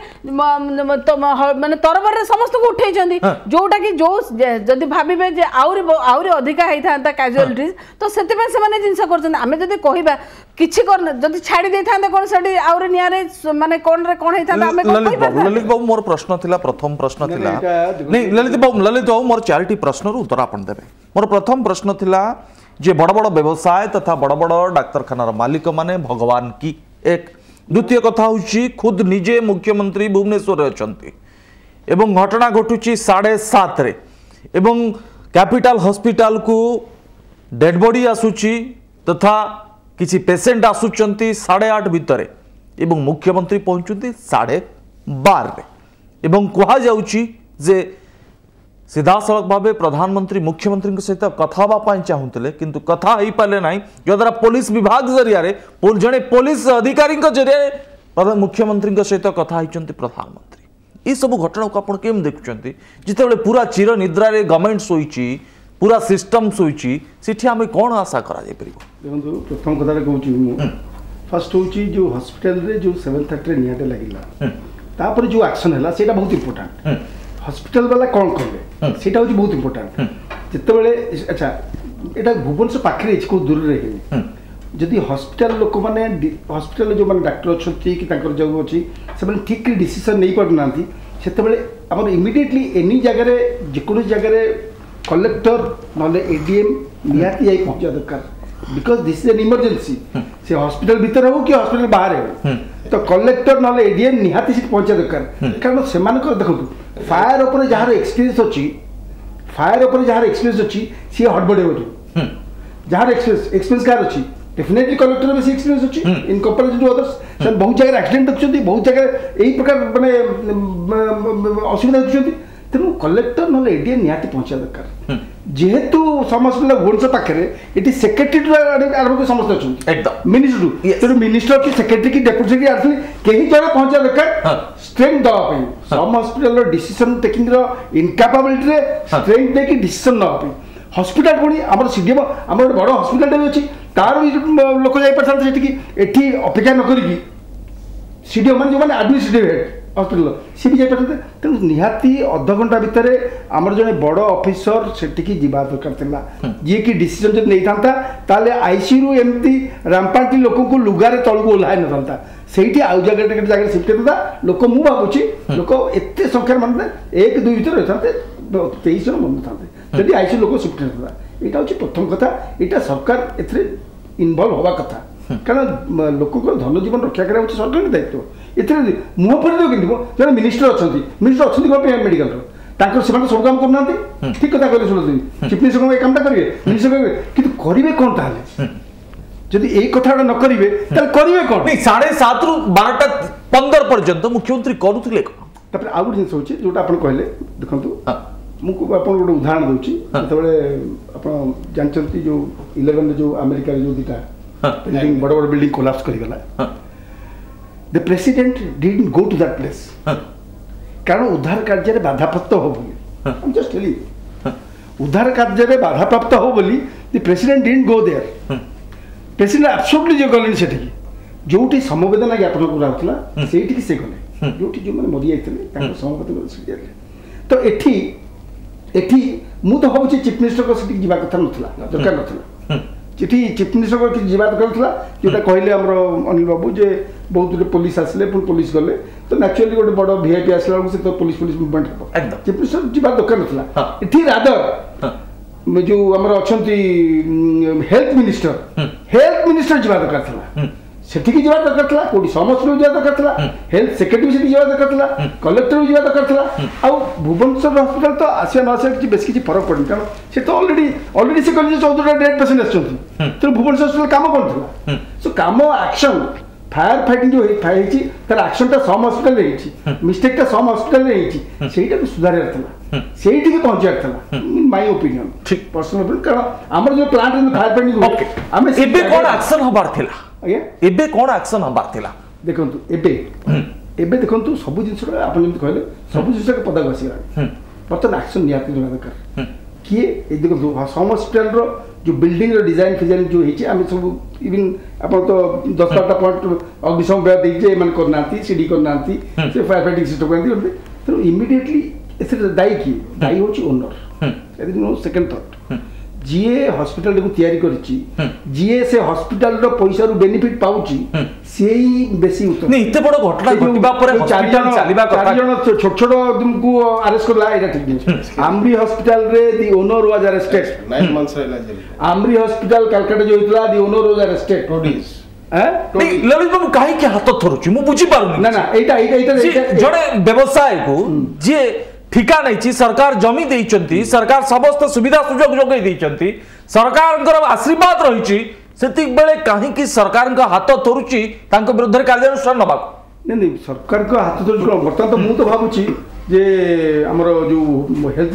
माने तरबर रे समस्त को उठै चंदी जोटा कि जो जदी भाबिबे जे आउरी अधिका हेइ थांता कैजुअलिटीज तो सेते पे से माने जिंस करचंदी आमे जदी कहिबा किछि कर जदी छाडी दे थांते कोन सेठी आउरी निया रे माने कोन हेइ थांता आमे ललित बाबू मोर प्रश्न थिला प्रथम प्रश्न थिला नहीं ललित बाबू मोर चारिटी प्रश्न रो उत्तर आपण देबे मोर प्रथम प्रश्न थिला जे बड़ बड़ व्यवसाय तथा बड़ बड़ डाक्तरखानार मालिक माने भगवान की एक द्वितीय कथा होची खुद निजे मुख्यमंत्री भुवनेश्वर अछंती एवं घटना घटुची 7:30 रे एवं कैपिटल हॉस्पिटल को डेड बॉडी आसुची तथा किसी पेशेंट आसुचंती 8:30 भितर एवं मुख्यमंत्री पहुंचुती 12:30 रे एवं कहा जाउची जे सीधा सड़क भाव प्रधानमंत्री मुख्यमंत्री सहित कथा हाँपाई चाहूले किंतु कथा हो पारे ना जद्वारा पुलिस विभाग जरिया जड़े पुलिस अधिकारी जरिया मुख्यमंत्री सहित कथा होती प्रधानमंत्री ये सब घटना को आप देखुं जिते पूरा चिर निद्रा गवर्नमेंट शोची पूरा सिस्टम शोची से आम कौन आशा करा देखो प्रथम कथा कहूँ फर्स्ट हूँ जो हॉस्पिटल रे जो 7:30 निहाटे लगे जो एक्शन है से बहुत इंपोर्टेंट हॉस्पिटल वाला कौन कले से बहुत इंपोर्टेंट जितेबले अच्छा यहाँ भुवनेश्वर पाखे कौ दूर रही जदि हॉस्पिटल लोक मैंने हॉस्पिटल जो मैंने डाक्टर अच्छा कि जो अच्छी से ठीक डिसीजन नहीं पारना से इमिडिएटली एनी जगह जेको जगह कलेक्टर ना एडीएम निहाती आई पहुंचा दरकार because this is an emergency से हॉस्पिटल भीतर हो कि हॉस्पिटल बाहर हो तो कलेक्टर ना एडीएम निहाती से पहुंचा दरकार कारण से देखो फायर उपर जार एक्सपीरियंस अच्छी फायर उपर जार एक्सपीरियंस अच्छी सी हड़बड़े हो जार एक्सपीरियंस कार अच्छी डेफिनेटली कलेक्टर बेसी एक्सपीरियंस अच्छी इन कंपेरिजन टू अदर्स से बहुत जगह एक्सीडेंट देखुं बहुत जगह यही प्रकार माने असुविधा देखुं तेणु कलेक्टर ना एडीएम निहाती पहुंचा दरकार जेहेतु समस्त भुवनेश्वर पाखे ये सेक्रेटरी आरंभ समस्त अच्छा मिनिस्टर तेणु मिनिस्टर की सेक्रेटरी की डेप्यूटी सेक्रेटरी आसले कहीं जगह पहुंचा दरकार स्ट्रेंथ दवाई some hospital decision taking incapability strength देकी डिसीजन नापी हॉस्पिटल पुणी आम सीडीएम आम बड़ हॉस्पिटल भी अच्छी तार भी लोक जापारे से अपेक्षा न करी सीडीएम मैंने जो एडमिनिस्ट्रेटिव हेड हॉस्पिटल सी भी जापारे तेणु निहाती अध घंटा भितर आमर जड़े बड़ ऑफिसर से जा दरकार जी कि डिसीजन जब नहीं था आईसीयू एमती रामपाटी लोक को लुगारे तलू को ओह्लाई न था से आउ जगह शिफ्ट होता लोक मु भावुची लोक एत संख्यार मानते 1-2 भर रही था 23 जन मन था जब आईसीयू लोक शिफ्ट होता यहाँ हूँ प्रथम कथा यहाँ सरकार ए इनवल्व हवा कथा कारण लोक धन जीवन रक्षा करा सरकार दायित्व ये मुह पर जब मिनिस्टर अच्छा मेडिकल सब काम करना ठीक कथा कहले शुणु चीफ मिनिस्टर ये कामटा करेंगे मिनिस्टर करेंगे कि करेंगे कौन ताले जदि यही कथा न करेंगे करेंगे कौन 7:30 रु 12:15 पर्यंत मुख्यमंत्री करुले तापर आउ गोटे जिन होची जोटा आपण कहले देखंतु मुझे आप गोटे उदाहरण दूसरी जो आप जानते जो 11 जो अमेरिका जो दुटा बिल्डिंग बड़ बड़ बिल्डिंग कोलैप्स कर गला the president didn't go to that place कारण उद्धार कार्य रे बाधा प्राप्त हो बोली आई एम जस्ट टेलिंग उद्धार कार्य रे बाधा प्राप्त हो बोली the president didn't go there president absolutely जो गले सेठी जोटी समवेदना ज्ञापन कराउतला सेठी की से गले जोटी जो माने मरि आइतले ताको समवेदना से तो एठी एठी मु तो भावुची चीफ मिनिस्टर को सेठी जीवा कथा नथला दरकार नथला चिठी चीफ मिनिस्टर को जीवा दरकार नथला जोटा कहले हमरो अनिल बाबू जे बहुत गुटे पुलिस आसले पुल पुलिस गले तो नेचुरली गोटे बड़ वीआईपी आसला से तो पुलिस पुलिस मूवमेंट हो एकदम चीफ मिनिस्टर जीवा दरकार नथला एठी रादर जो हमर अछंती हेल्थ मिनिस्टर जीवा दरकार थला सेठी की जीवा दरकार थला कोडी समस्या जीवा दरकार थला हेल्थ सेक्रेटरी सेठी जीवा दरकार थला कलेक्टर जीवा दरकार थला आ भुवनेश्वर हॉस्पिटल तो आसिया न आसिया बेस किछि फरक पड़न कारण से तो ऑलरेडी से कहले 14 टा डेड पेशेंट आछंती तो भुवनेश्वर हॉस्पिटल काम कोन थला सो काम एक्शन फायर फाइटिंग जो फायर हेची तर एक्शन ता सम हॉस्पिटल रे हेची मिस्टेक ता सम हॉस्पिटल रे हेची सेटा को सुधारे थला सेठी के पहुंचा थला इन माय ओपिनियन ठीक पर्सनल ओपिनियन कारण हमर जो plant in fire fighting okay हमें एबे कोन एक्शन हबार थिला आज्ञा एबे कोन एक्शन हबार थिला देखंतु एबे देखंतु सब जिंस आपण जेम कहले सब जिंस के पदा गसिला बर्तन एक्शन नियाती होना दरकार किए ए देखंतु सम हॉस्पिटल रो जो बिल्डिंग रो डिजाइन फिजाइन जो हेची हम सब इवन आपण तो 10 पॉइंट अग्निशम बेया देजे मन करनाती सीडी करनाती से फायर फाइटिंग सिस्टम करनाती तो इमीडिएटली ऐसे दाई होची ओनर एदी नो सेकंड थॉट जीए हॉस्पिटल को तैयारी करची जीए से हॉस्पिटल रो पैसा रो बेनिफिट पाउची सेही बेसी उत्तर नहीं इते बड़ घटना घटिबा परे हॉस्पिटल चलीबा कथा चार जण छोट छोट तुमको अरेस्ट करला एटा ठीक नहीं आमरी हॉस्पिटल रे the owner was arrested 9 months रहला जेल आमरी हॉस्पिटल कलकत्ता जो हितला the owner was arrested produce नहीं ललित बाबू काहे के हाथ थरुची मु बुझी पारुनी ना एटा जड़े व्यवसाय को जे ठिका नहीं सरकार जमी देइचंती सरकार समस्त सुविधा सुजोग जोगई देइचंती सरकार आशीर्वाद रही से बेले कहीं सरकार हाथ थरुची विरुद्ध कार्यानुष्ठान नबा नहीं सरकार को हाथ थरुची बर्तमान तो मुझे तो भावुची जे हमर जो health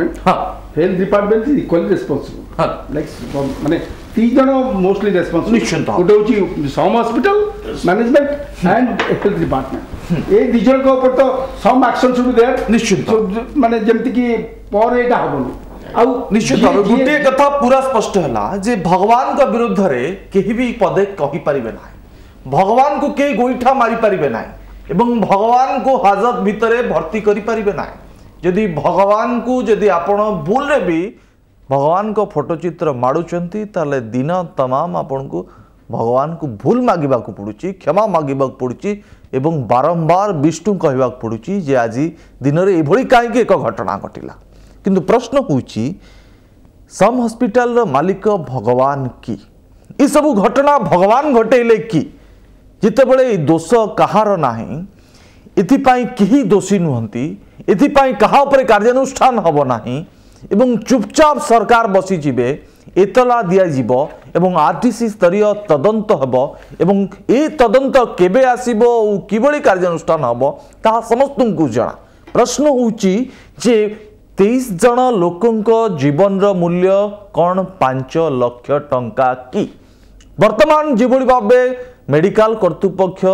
department is equally responsible like माने 3 जण मोस्टली रेस्पॉन्सिबल निश्चित गोटे होची some hospital management and health department ए 2 जण को ऊपर तो some action should be there निश्चित माने जेमति कि पर एटा हबनी आउ निश्चित गोटे कथा पूरा स्पष्ट हला जे भगवान का विरुद्ध रे केही भी पदे कहि परिबे ना भगवान को के गोइठा मारी परिबे ना एवं भगवान को हाजत भितरे भर्ती करि परिबे ना यदि भगवान को यदि आपण भूल रे भी भगवान को फोटोचित्र माड़ुचंती ताले दिन तमाम आपण को भगवान को भूल मागिबा को पड़ुची क्षमा मागिबा को पड़ुची एवं बारंबार विष्णु कहबा को पड़ुची जे आज दिन रे एभली काहे एक घटना घटिला किंतु प्रश्न होची सम हॉस्पिटल रो मालिक भगवान की ई सब घटना भगवान घटेले की जितेबले दोष कहार नाही एथिपाई केही दोषी नुहंती एथिपाई कहा उपरे कार्यानुष्ठान हबो नाही एवं चुपचाप सरकार बसी जिबे एतला दिया जीवो एवं आरटीसी स्तरीय तदंत हबो एवं ए तदंत केबे आसीबो किबळी कार्यानुष्ठान हबो ता समस्तଙ୍କୁ जणा प्रश्न होची जे 23 जण लोकंको जीवन रो मूल्य कोन 5 लाख टंका की वर्तमान जेभली भाबे मेडिकल कर्तृपक्ष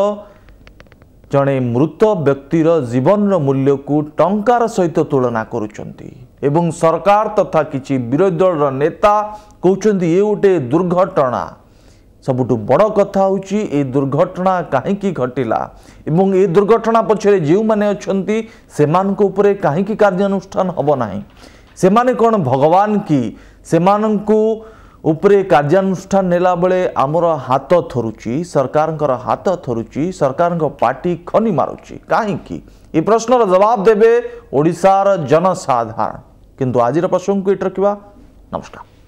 जड़े मृत व्यक्तिर जीवन मूल्य को टंकार सहित तुलना करुचंती एवं सरकार तथा किछि विरोधी दल नेता कहउचंती ये गोटे दुर्घटना सबुठु बड़ कथा होची ए दुर्घटना काहेकि घटिला एवं ए दुर्घटना पछरे जेउ माने अछंती सेमानक उपरे काहेकि कार्यानुष्ठान हबो नाही सेमाने कोन भगवान की सेमानकु उपरे कार्यानुष्ठान नेला बेले आमर हाथ थरुची सरकार हाथ थरुची सरकार पार्टी खनी मारुची काहेकि ए प्रश्नर जवाब देबे ओडिशार जनसाधारण किंतु आजिर प्रसंग को एट रखिबा नमस्कार।